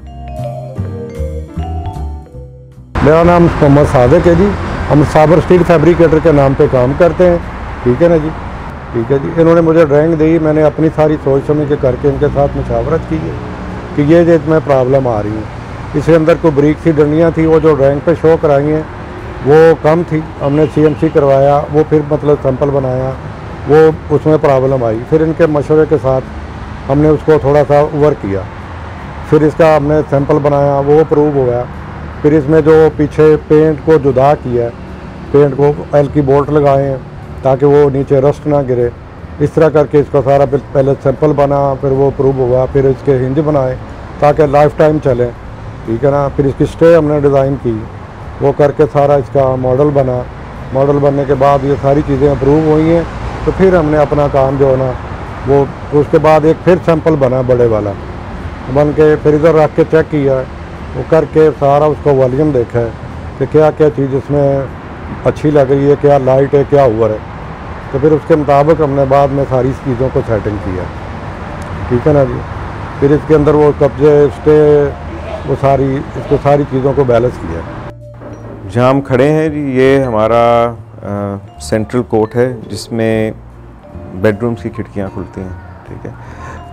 मेरा नाम मोहम्मद सादिक है जी। हम साबर स्टील फैब्रिकेटर के नाम पे काम करते हैं। ठीक है ना जी। ठीक है जी। इन्होंने मुझे ड्राइंग दी, मैंने अपनी सारी सोच समझ के करके इनके साथ मुशावरत की है कि ये जो इसमें प्रॉब्लम आ रही है, इसके अंदर कोई ब्रिक सी डंडियाँ थी, वो जो ड्राइंग पे शो कराई हैं वो कम थी। हमने सीएमसी करवाया, वो फिर मतलब सैंपल बनाया, वो उसमें प्रॉब्लम आई। फिर इनके मशवरे के साथ हमने उसको थोड़ा सा वर्क किया। फिर इसका हमने सैंपल बनाया, वो अप्रूव हुआ। फिर इसमें जो पीछे पेंट को जुदा किया, पेंट को एल की बोल्ट लगाए हैं ताकि वो नीचे रस्ट ना गिरे। इस तरह करके इसका सारा पहले सैंपल बना, फिर वो अप्रूव हुआ। फिर इसके हिंज बनाए ताकि लाइफ टाइम चलें। ठीक है ना। फिर इसकी स्टे हमने डिज़ाइन की, वो करके सारा इसका मॉडल बना। मॉडल बनने के बाद ये सारी चीज़ें अप्रूव हुई हैं, तो फिर हमने अपना काम जो है ना वो, उसके बाद एक फिर सैंपल बना बड़े वाला बन के, फिर इधर रख के चेक किया, वो करके सारा उसको वॉल्यूम देखा है कि क्या क्या चीज़ इसमें अच्छी लग रही है, क्या लाइट है, क्या ओवर है। तो फिर उसके मुताबिक हमने बाद में सारी चीज़ों को सेटिंग किया। ठीक है ना जी। फिर इसके अंदर वो कब्जे, स्टे, वो सारी इसको सारी चीज़ों को बैलेंस किया। जहाँ हम खड़े हैं जी, ये हमारा आ, सेंट्रल कोर्ट है जिसमें बेडरूम्स की खिड़कियाँ खुलती हैं। ठीक है।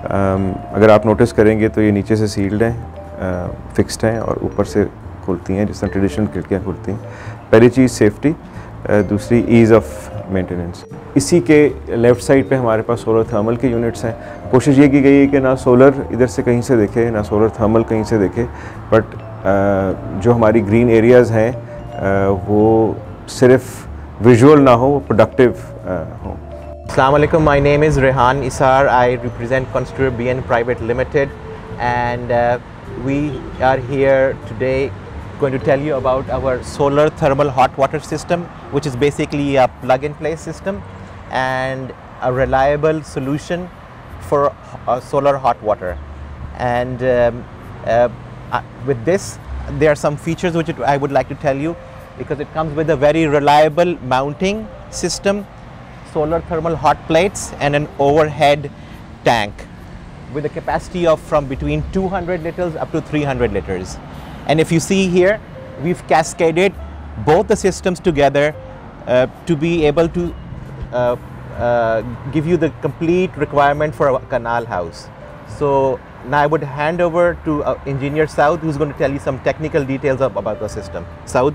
आ, अगर आप नोटिस करेंगे तो ये नीचे से सील्ड हैं, फिक्स्ड हैं, और ऊपर से खुलती हैं जिस तरह ट्रेडिशनल खिड़कियाँ खुलती हैं। पहली चीज़ सेफ्टी, दूसरी ईज़ ऑफ मेंटेनेंस। इसी के लेफ़्ट साइड पे हमारे पास सोलर थर्मल के यूनिट्स हैं। कोशिश ये की गई है कि ना सोलर इधर से कहीं से देखे, ना सोलर थर्मल कहीं से देखे, बट जो हमारी ग्रीन एरियाज़ हैं वो सिर्फ विजुअल ना हो, प्रोडक्टिव हो। Assalamu alaikum, my name is Rehan Isar. I represent Constructor B N Private Limited, and uh, we are here today going to tell you about our solar thermal hot water system, which is basically a plug-and-play system and a reliable solution for uh, solar hot water. And um, Uh, uh, with this, there are some features which it, I would like to tell you, because it comes with a very reliable mounting system, solar thermal hot plates, and an overhead tank with a capacity of from between two hundred liters up to three hundred liters. And if you see here, we've cascaded both the systems together uh, to be able to uh, uh, give you the complete requirement for a canal house. So now I would hand over to uh, Engineer Saud, who's going to tell you some technical details of, about the system. Saud?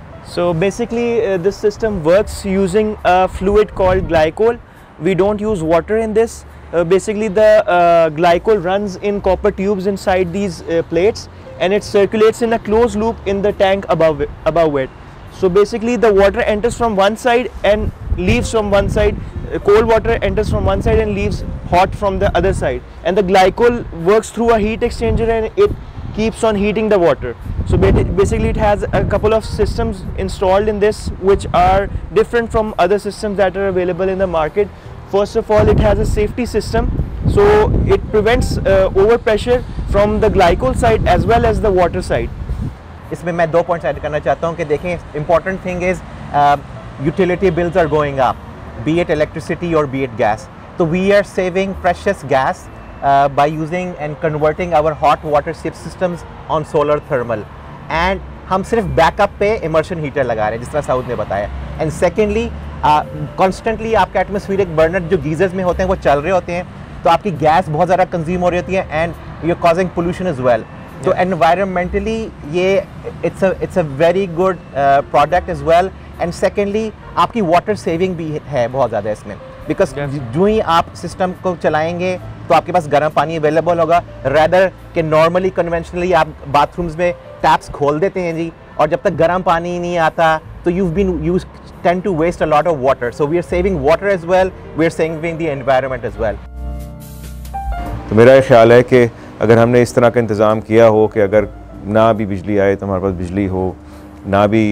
So basically uh, this system works using a fluid called glycol. We don't use water in this. Uh, basically the uh, glycol runs in copper tubes inside these uh, plates, and it circulates in a closed loop in the tank above it, above it. So basically the water enters from one side and leaves from one side. Uh, cold water enters from one side and leaves hot from the other side. And the glycol works through a heat exchanger and it keeps on heating the water. So basically it has a couple of systems installed in this which are different from other systems that are available in the market. First of all, it has a safety system, so it prevents uh, overpressure from the glycol side as well as the water side. इसमें मैं दो points add करना चाहता हूँ कि देखें, important thing is uh, utility bills are going up, be it electricity or be it gas. So we are saving precious gas uh, by using and converting our hot water systems on solar thermal. And हम सिर्फ backup पे immersion heater लगा रहे हैं, जिस तरह साउद ने बताया. एंड सेकेंडली कॉन्स्टेंटली आपके एटमॉस्फेरिक बर्नर जो गीजर्स में होते हैं वो चल रहे होते हैं, तो आपकी गैस बहुत ज़्यादा कंज्यूम हो रही होती है and you are causing pollution as well. तो एनवायरमेंटली ये it's it's a very good product as well. And secondly आपकी वाटर सेविंग भी है बहुत ज़्यादा इसमें, बिकॉज जो ही आप सिस्टम को चलाएंगे तो आपके पास गर्म पानी अवेलेबल होगा, रैदर कि नॉर्मली कन्वेंशनली आप बाथरूम्स में टैप्स खोल देते हैं जी, और जब तक गर्म पानी नहीं आता तो you've been used tend to waste a lot of water. So we are saving water as well, we are saving the environment as well. तो मेरा ये ख्याल है कि अगर हमने इस तरह का इंतज़ाम किया हो कि अगर ना भी बिजली आए तो हमारे पास बिजली हो, ना भी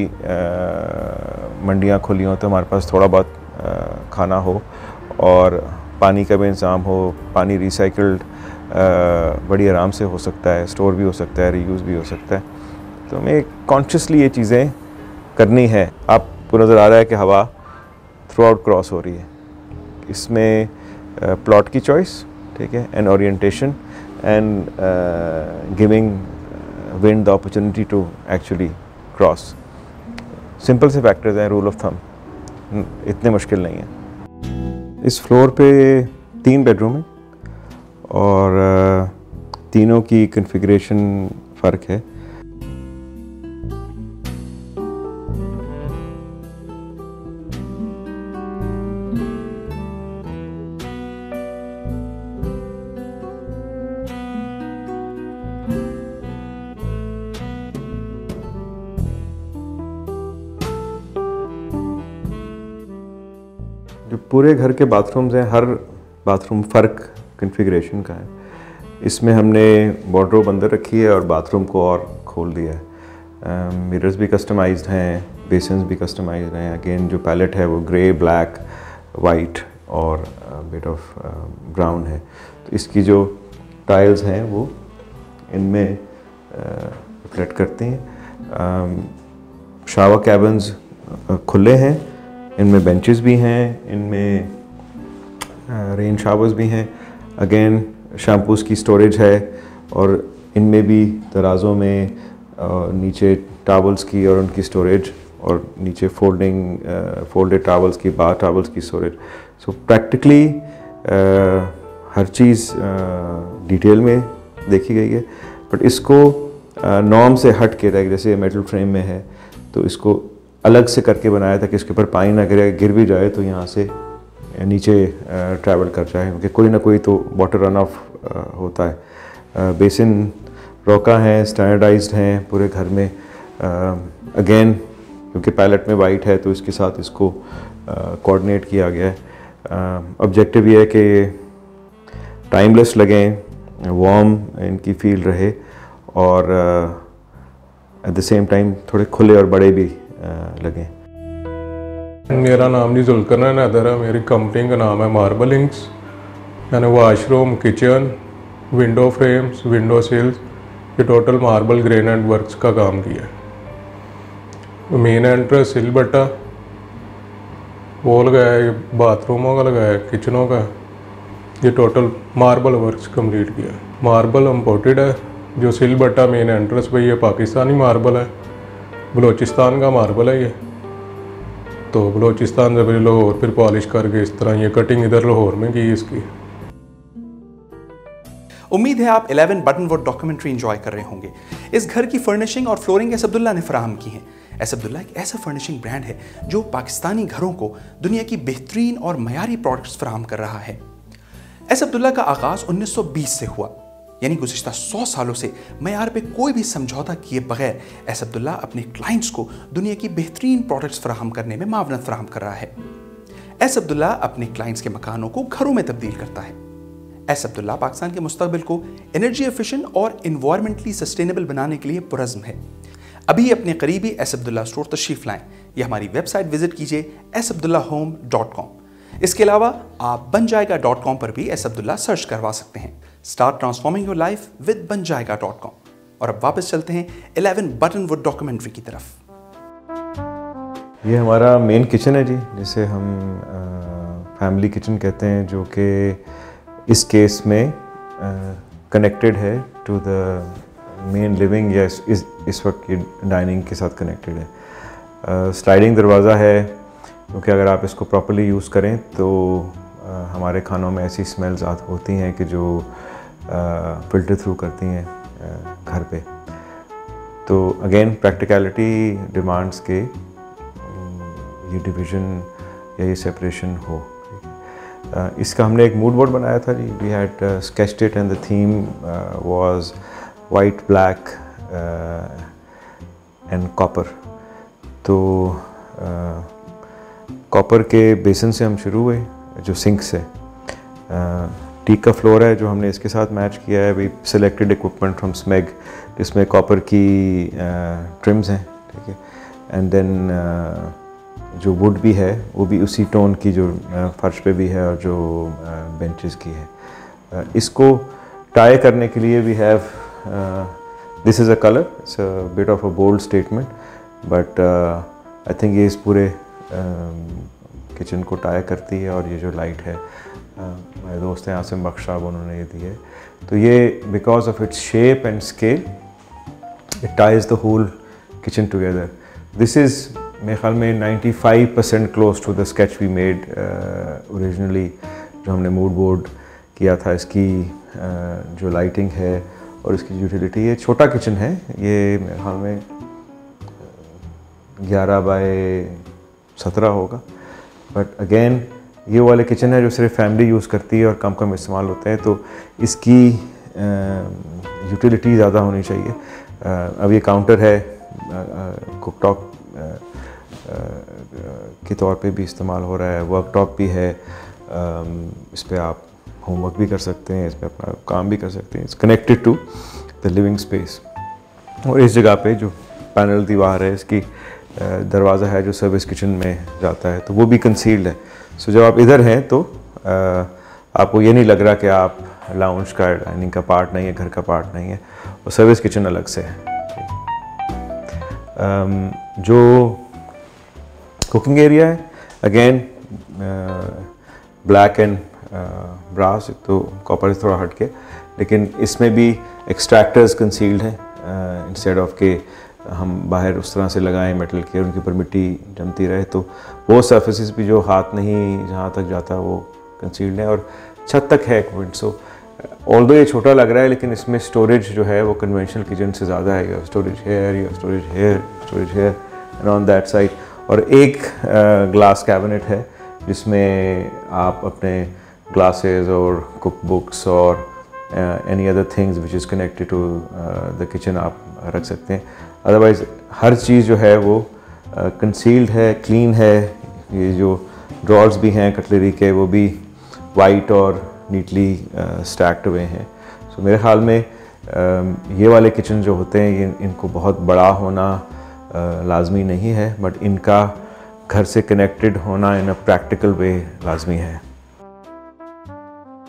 मंडियाँ खुली हों तो हमारे पास थोड़ा बहुत आ, खाना हो, और पानी का भी इंतज़ाम हो, पानी रिसाइकल्ड बड़ी आराम से हो सकता है, स्टोर भी हो सकता है, रीयूज़ भी हो सकता है. तो हमें कॉन्शियसली ये चीज़ें करनी है. आपको नज़र आ रहा है कि हवा थ्रू आउट क्रॉस हो रही है, इसमें प्लॉट की चॉइस, ठीक है, and orientation and giving wind the opportunity to actually cross. Simple से फैक्टर्स हैं, रूल ऑफ थंब, इतने मुश्किल नहीं है. इस फ्लोर पे तीन बेडरूम है और uh, तीनों की कन्फिगरेशन फ़र्क है. जो पूरे घर के बाथरूम्स हैं, हर बाथरूम फ़र्क कन्फिगरेशन का है. इसमें हमने वार्डरोब अंदर रखी है और बाथरूम को और खोल दिया है. मिरर्स भी कस्टमाइज्ड हैं, बेसिन्स भी कस्टमाइज्ड हैं. अगेन जो पैलेट है वो ग्रे, ब्लैक, वाइट और बिट ऑफ ब्राउन है. तो इसकी जो टाइल्स हैं वो इनमें रिफ्लेक्ट करती हैं. शावर कैबिन्स खुले हैं, इनमें बेंचेस भी हैं, इनमें रेन शावर्स भी हैं. अगेन शैम्पूज़ की स्टोरेज है और इनमें भी दराज़ों में uh, नीचे टावल्स की और उनकी स्टोरेज, और नीचे फोल्डिंग फोल्डेड टावल्स की, बार टावल्स की स्टोरेज. सो प्रैक्टिकली हर चीज़ डिटेल uh, में देखी गई है. बट इसको नॉर्म uh, से हट के रह, जैसे मेटल फ्रेम में है तो इसको अलग से करके बनाया था कि इसके ऊपर पानी ना गिरे, गिर भी जाए तो यहाँ से नीचे ट्रैवल कर जाए, क्योंकि कोई ना कोई तो वाटर रन ऑफ होता है. बेसिन रोका है, स्टैंडर्डाइज्ड हैं पूरे घर में. अगेन क्योंकि पैलेट में वाइट है तो इसके साथ इसको कोऑर्डिनेट किया गया है. ऑब्जेक्टिव ये है कि टाइमलेस लगें, वार्म इनकी फील रहे, और एट द सेम टाइम थोड़े खुले और बड़े भी लगे. मेरा नाम जी जुल्करनैन हैदर है, मेरी कंपनी का नाम है मार्बल इंक्स. मैंने washroom, kitchen, window frames, window sills, ये टोटल मार्बल ग्रेनाइट वर्क्स का काम किया है। मेन एंट्रेंस सिल बट्टा, वो लगाया है, बाथरूमों का लगाया है, किचनों का, ये टोटल मार्बल वर्क्स कंप्लीट किया है। मार्बल इम्पोर्टेड है, जो सिल बट्टा मेन एंट्रेंस पे ये पाकिस्तानी मार्बल है, बलूचिस्तान का मार्बल है ये। तो बलूचिस्तान से फिर लाहौर फिर पॉलिश करके इस तरह ये कटिंग इधर लाहौर में की इसकी। उम्मीद है आप इलेवन बटनवुड डॉक्यूमेंट्री एंजॉय कर रहे होंगे। इस घर की फर्निशिंग और फ्लोरिंग एस अब्दुल्ला ने फराहम की है। एस अब्दुल्ला एक ऐसा फर्निशिंग ब्रांड है जो पाकिस्तानी घरों को दुनिया की बेहतरीन और मयारी प्रोडक्ट्स फराहम कर रहा है। एस अब्दुल्ला का आगाज़ उन्नीस सौ बीस से हुआ, यानी गुज़िश्ता सौ सालों से मयार पे कोई भी समझौता किए बगैर एस अब्दुल्ला अपने क्लाइंट्स को दुनिया की बेहतरीन प्रोडक्ट्स फराहम करने में मावनत फराहम कर रहा है। एस अब्दुल्ला अपने क्लाइंट्स के मकानों को घरों में तब्दील करता है। एस अब्दुल्ला पाकिस्तान के मुस्तकबिल को एनर्जी एफिशिएंट और इन्वायरमेंटली सस्टेनेबल बनाने के लिए पुरज़्म है। अभी अपने करीबी एस अब्दुल्ला स्टोर तशरीफ़ लाएं या हमारी वेबसाइट विजिट कीजिए S Abdullah home dot com. इसके अलावा आप बन जाएगा डॉट कॉम पर भी एस अब्दुल्ला सर्च करवा सकते हैं। Start transforming your life with बन जाएगा डॉट कॉम। और अब वापस चलते हैं इलेवन बटनवुड डॉक्यूमेंट्री की तरफ। ये हमारा मेन किचन है जी, जिसे हम फैमिली किचन कहते हैं, जो कि इस केस में कनेक्टेड है टू द मेन लिविंग या इस इस, इस वक्त की डाइनिंग के साथ कनेक्टेड है। स्लाइडिंग दरवाज़ा है, क्योंकि अगर आप इसको प्रॉपर्ली यूज़ करें तो आ, हमारे खानों में ऐसी स्मेल्स होती हैं कि जो फ़िल्टर थ्रू करती हैं घर पे। तो अगेन प्रैक्टिकलिटी डिमांड्स के ये डिवीज़न या ये सेपरेशन हो। Uh, इसका हमने एक मूड बोर्ड बनाया था जी। We had sketched it and the theme was white, black and copper. तो कॉपर uh, के बेसन से हम शुरू हुए, जो सिंक से। टीक का फ्लोर है जो हमने इसके साथ मैच किया है। We selected equipment from Smeg, जिसमें कॉपर की ट्रिम्स uh, हैं, ठीक है। एंड देन जो वुड भी है वो भी उसी टोन की जो फर्श पे भी है और जो बेंचेस की है। इसको टाई करने के लिए we have this is a colour, it's a bit of a bold statement, but I think ये इस पूरे किचन को टाई करती है। और ये जो लाइट है मेरे दोस्त हैं आसिम बख्श साहब, उन्होंने ये दी है। तो ये because of its shape and scale it ties the whole kitchen together. This is मेरे ख्याल में ninety five percent close to the sketch we made originally, जो हमने मूड बोर्ड किया था। इसकी uh, जो लाइटिंग है और इसकी यूटिलिटी, ये छोटा किचन है, ये मेरे ख्याल में ग्यारह बाय सत्रह होगा। बट अगेन ये वाले किचन है जो सिर्फ फैमिली यूज़ करती है और कम कम इस्तेमाल होते हैं, तो इसकी यूटिलिटी uh, ज़्यादा होनी चाहिए। uh, अब ये काउंटर है, कुकटॉप के तौर पे भी इस्तेमाल हो रहा है, वर्कटॉप भी है। इस पे आप होमवर्क भी कर सकते हैं, इस पे अपना काम भी कर सकते हैं। It's connected to the living space. और इस जगह पे जो पैनल दीवार है, इसकी दरवाज़ा है जो सर्विस किचन में जाता है, तो वो भी कंसील्ड है। सो जब आप इधर हैं तो आपको ये नहीं लग रहा कि आप लाउंज का, डाइनिंग का पार्ट नहीं है, घर का पार्ट नहीं है, और सर्विस किचन अलग से है। जो कुकिंग एरिया है, अगेन ब्लैक एंड ब्रास, तो कॉपर से थोड़ा हट के, लेकिन इसमें भी एक्सट्रैक्टर्स कंसील्ड हैं। इंस्टेड ऑफ के हम बाहर उस तरह से लगाएं मेटल के, उनके ऊपर मिट्टी जमती रहे, तो वो सर्फेसिस भी जो हाथ नहीं जहाँ तक जाता वो कंसील्ड है। और छत तक है इक्विपमेंट। सो ऑल्दो ये छोटा लग रहा है, लेकिन इसमें स्टोरेज जो है वो कन्वेंशनल किचन से ज़्यादा है। स्टोरेज हेयर या storage here storage here and on that side. और एक ग्लास कैबिनेट है जिसमें आप अपने ग्लासेस और कुक बुक्स और any other things which is connected to the kitchen आप रख सकते हैं। अदरवाइज़ हर चीज़ जो है वो कंसील्ड uh, है, क्लीन है। ये जो ड्रॉर्स भी हैं कटलरी के, वो भी वाइट और नीटली स्टैक्ड हुए हैं। सो so, मेरे ख्याल में uh, ये वाले किचन जो होते हैं, ये इनको बहुत बड़ा होना uh, लाजमी नहीं है, बट इनका घर से कनेक्टेड होना इन अ प्रैक्टिकल वे लाजमी है।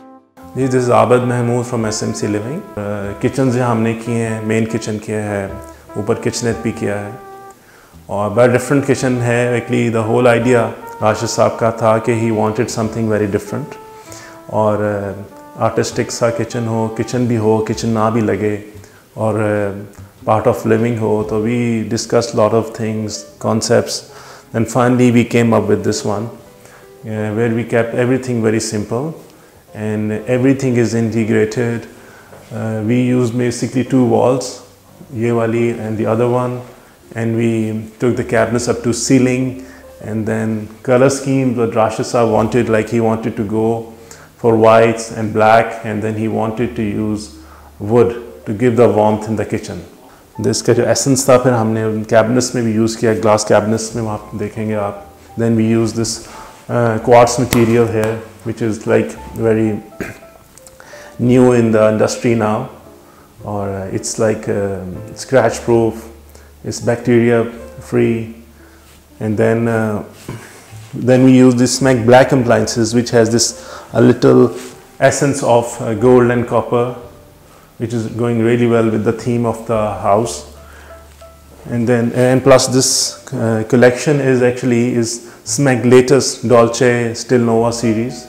जी, this is Abid Mahmood from S M C living. Kitchen जो हमने किए हैं, मेन किचन किया है, ऊपर किचनेट भी किया है और बड़ा डिफरेंट किचन है। Actually the whole idea Rashid साहब का था कि he wanted something very different और आर्टिस्टिक सा किचन हो, किचन भी हो, किचन ना भी लगे और पार्ट ऑफ लिविंग हो। तो we discuss lot of things, concepts and finally we came up with this one where we kept everything very simple and everything is integrated. Uh, we used basically two walls, ye wali and the other one, and we took the cabinets up to ceiling, and then color scheme that Rashid Saab wanted, like he wanted to go for whites and black, and then he wanted to use wood to give the warmth in the kitchen. This का जो essence था फिर हमने उन cabinets में भी use किया, glass cabinets में वहाँ देखेंगे आप. Then we use this uh, quartz material here, which is like very new in the industry now, or uh, it's like uh, scratch proof, it's bacteria free, and then uh, then we use this Smeg black appliances, which has this a little essence of uh, gold and copper, which is going really well with the theme of the house. And then and plus this uh, collection is actually is Smeg latest Dolce Still Nova series.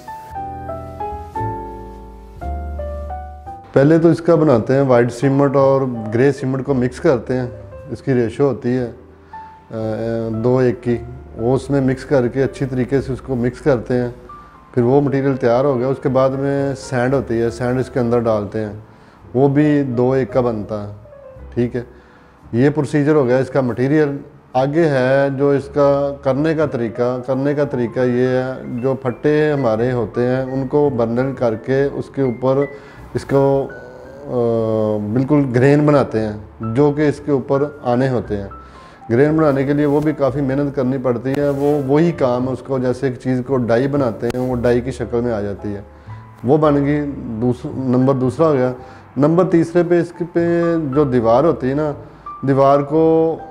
पहले तो इसका बनाते हैं white cement और grey cement को mix करते हैं, इसकी रेशो होती है दो एक की, वो उसमें मिक्स करके अच्छी तरीके से उसको मिक्स करते हैं। फिर वो मटेरियल तैयार हो गया, उसके बाद में सैंड होती है, सैंड इसके अंदर डालते हैं, वो भी दो एक का बनता है। ठीक है, ये प्रोसीजर हो गया इसका मटेरियल। आगे है जो इसका करने का तरीका, करने का तरीका ये है, जो फट्टे हमारे होते हैं उनको बर्नर करके उसके ऊपर इसको बिल्कुल ग्रेन बनाते हैं, जो कि इसके ऊपर आने होते हैं। ग्रेन बनाने के लिए वो भी काफ़ी मेहनत करनी पड़ती है, वो वही काम है उसको, जैसे एक चीज़ को डाई बनाते हैं वो डाई की शक्ल में आ जाती है, वो बन गई। दूसरा नंबर दूसरा हो गया। नंबर तीसरे पे इसके पे जो दीवार होती है ना, दीवार को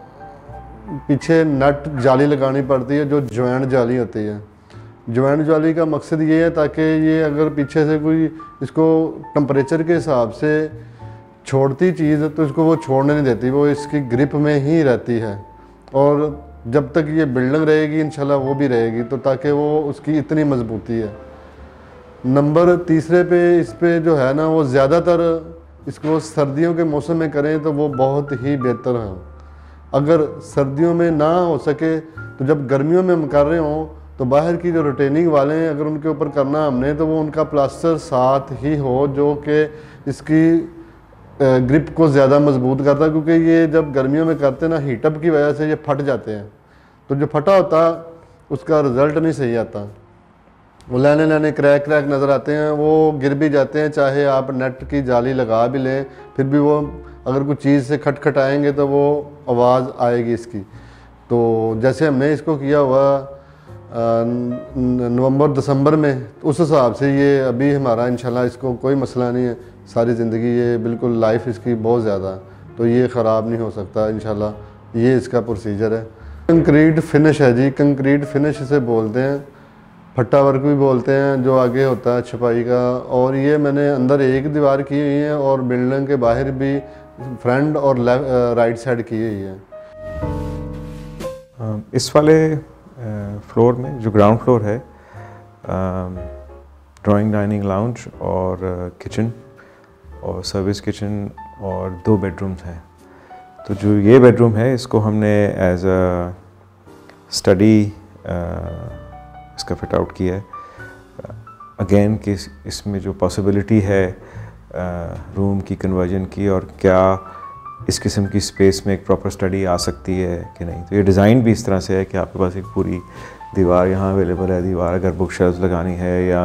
पीछे नट जाली लगानी पड़ती है, जो ज्वाइंट जाली होती है। ज्वाइंट जाली का मकसद ये है ताकि ये अगर पीछे से कोई इसको टेम्परेचर के हिसाब से छोड़ती चीज़ तो इसको वो छोड़ने नहीं देती, वो इसकी ग्रिप में ही रहती है और जब तक ये बिल्डिंग रहेगी इंशाल्लाह वो भी रहेगी, तो ताकि वो उसकी इतनी मजबूती है। नंबर तीसरे पे इस पे जो है ना, वो ज़्यादातर इसको सर्दियों के मौसम में करें तो वो बहुत ही बेहतर है। अगर सर्दियों में ना हो सके तो जब गर्मियों में हम कर रहे हों तो बाहर की जो रिटेनिंग वाले हैं अगर उनके ऊपर करना हमने, तो वो उनका प्लास्टर साथ ही हो जो कि इसकी ग्रिप को ज़्यादा मजबूत करता है, क्योंकि ये जब गर्मियों में करते हैं ना, हीटअप की वजह से ये फट जाते हैं, तो जो फटा होता उसका रिज़ल्ट नहीं सही आता, वो लाने लाने क्रैक क्रैक नज़र आते हैं, वो गिर भी जाते हैं। चाहे आप नेट की जाली लगा भी लें फिर भी वो अगर कुछ चीज़ से खटखटाएंगे तो वो आवाज़ आएगी इसकी। तो जैसे हमने इसको किया हुआ नवंबर दिसंबर में, उस हिसाब से ये अभी हमारा इंशाल्लाह इसको कोई मसला नहीं है, सारी ज़िंदगी ये बिल्कुल लाइफ इसकी बहुत ज़्यादा, तो ये ख़राब नहीं हो सकता इंशाल्लाह। ये इसका प्रोसीजर है। कंक्रीट फिनिश है जी, कंक्रीट फिनिश इसे बोलते हैं, फट्टा वर्क भी बोलते हैं, जो आगे होता है छपाई का। और ये मैंने अंदर एक दीवार की हुई है और बिल्डिंग के बाहर भी फ्रंट और लेफ्ट राइट साइड की हुई है। इस वाले फ्लोर में जो ग्राउंड फ्लोर है, ड्राइंग डाइनिंग लाउंज और किचन और सर्विस किचन और दो बेडरूम्स हैं। तो जो ये बेडरूम है इसको हमने एज अ स्टडी इसका फिट आउट किया है। अगेन कि इसमें जो पॉसिबिलिटी है रूम की कन्वर्जन की और क्या इस किस्म की स्पेस में एक प्रॉपर स्टडी आ सकती है कि नहीं। तो ये डिज़ाइन भी इस तरह से है कि आपके पास एक पूरी दीवार यहाँ अवेलेबल है। दीवार अगर बुक शेल्फ लगानी है या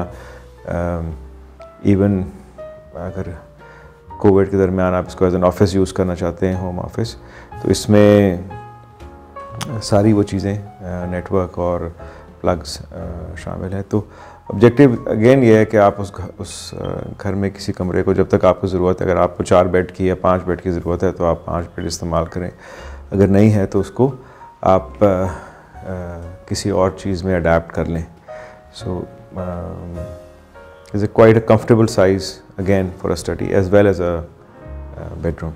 इवन अगर कोविड के दरमियान आप इसको एज एन ऑफिस यूज़ करना चाहते हैं, होम ऑफिस, तो इसमें सारी वो चीज़ें नेटवर्क और प्लग्स शामिल हैं। तो ऑब्जेक्टिव अगेन ये है कि आप उस घर उस घर में किसी कमरे को जब तक आपको ज़रूरत है, अगर आपको चार बेड की या पांच बेड की ज़रूरत है तो आप पांच बेड इस्तेमाल करें, अगर नहीं है तो उसको आप आ, आ, किसी और चीज़ में अडेप्ट कर लें। सो is a quite a comfortable size again for a study as well as a, a bedroom.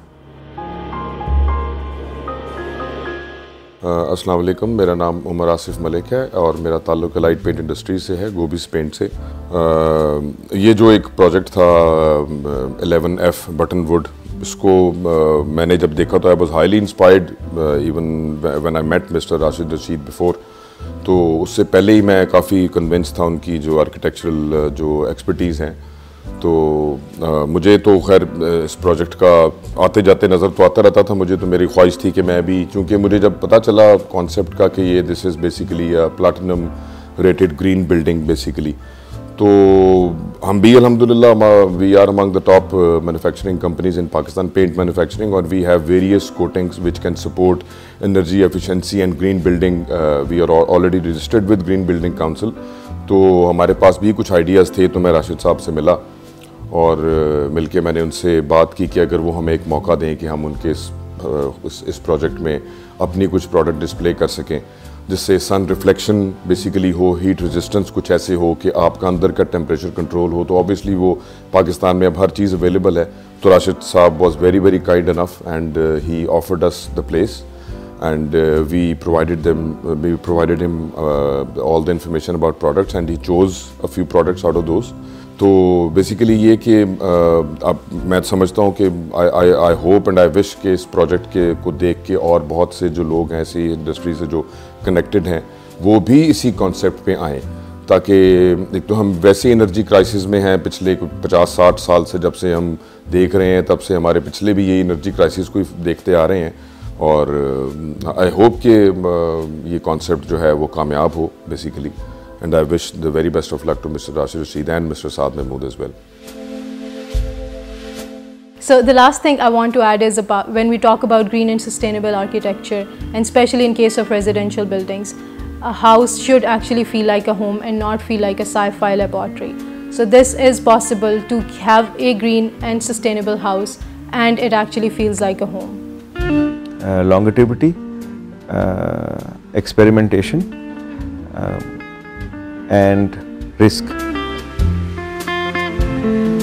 अस्सलाम वालेकुम, मेरा नाम उमर आसिफ मलिक है और मेरा ताल्लुक लाइट पेंट इंडस्ट्री से है, गोबीज पेंट से। आ, ये जो एक प्रोजेक्ट था इलेवन एफ बटन वुड, इसको आ, मैंने जब देखा तो I was highly inspired even when I met mister Rashid Rasheed before. तो उससे पहले ही मैं काफ़ी कन्विंस था उनकी जो आर्किटेक्चरल जो एक्सपर्टीज़ हैं। तो आ, मुझे तो खैर इस प्रोजेक्ट का आते जाते नज़र तो आता रहता था। मुझे तो मेरी ख्वाहिश थी कि मैं भी, क्योंकि मुझे जब पता चला कॉन्सेप्ट का कि ये this is basically a platinum rated green building basically, तो हम भी अल्हम्दुलिल्लाह we are among the top manufacturing companies in Pakistan, paint manufacturing, और we have various coatings which can support energy efficiency and green building. We are already registered with green building council. तो हमारे पास भी कुछ ideas थे, तो मैं राशिद साहब से मिला और uh, मिलके मैंने उनसे बात की कि अगर वो हमें एक मौका दें कि हम उनके इस, uh, इस, इस प्रोजेक्ट में अपनी कुछ प्रोडक्ट डिस्प्ले कर सकें, जिससे सन रिफ्लेक्शन बेसिकली हो, हीट रेजिस्टेंस कुछ ऐसे हो कि आपका अंदर का टेम्परेचर कंट्रोल हो। तो ऑब्वियसली वो पाकिस्तान में अब हर चीज़ अवेलेबल है। तो राशिद साहब was very very kind enough and he offered us the place and uh, we provided them uh, we provided him uh, all the information about products and he chose a few products out of those. तो basically ये कि uh, अब मैं समझता हूँ कि I I hope and I wish कि इस प्रोजेक्ट के को देख के और बहुत से जो लोग हैं ऐसी इंडस्ट्री से जो कनेक्टेड हैं वो भी इसी कॉन्सेप्ट पे आएँ, ताकि एक तो हम वैसे एनर्जी क्राइसिस में हैं पिछले पचास साठ साल से, जब से हम देख रहे हैं तब से हमारे पिछले भी ये एनर्जी क्राइसिस को देखते आ रहे हैं। और आई होप कि ये कॉन्सेप्ट जो है वो कामयाब हो basically, and I wish the very best of luck to mister Rashid Rasheed and mister Saad Mahmood as well. So the last thing I want to add is about when we talk about green and sustainable architecture, and especially in case of residential buildings, a house should actually feel like a home and not feel like a sci-fi laboratory. So this is possible to have a green and sustainable house and it actually feels like a home. Uh, longevity, uh, experimentation, uh, and risk.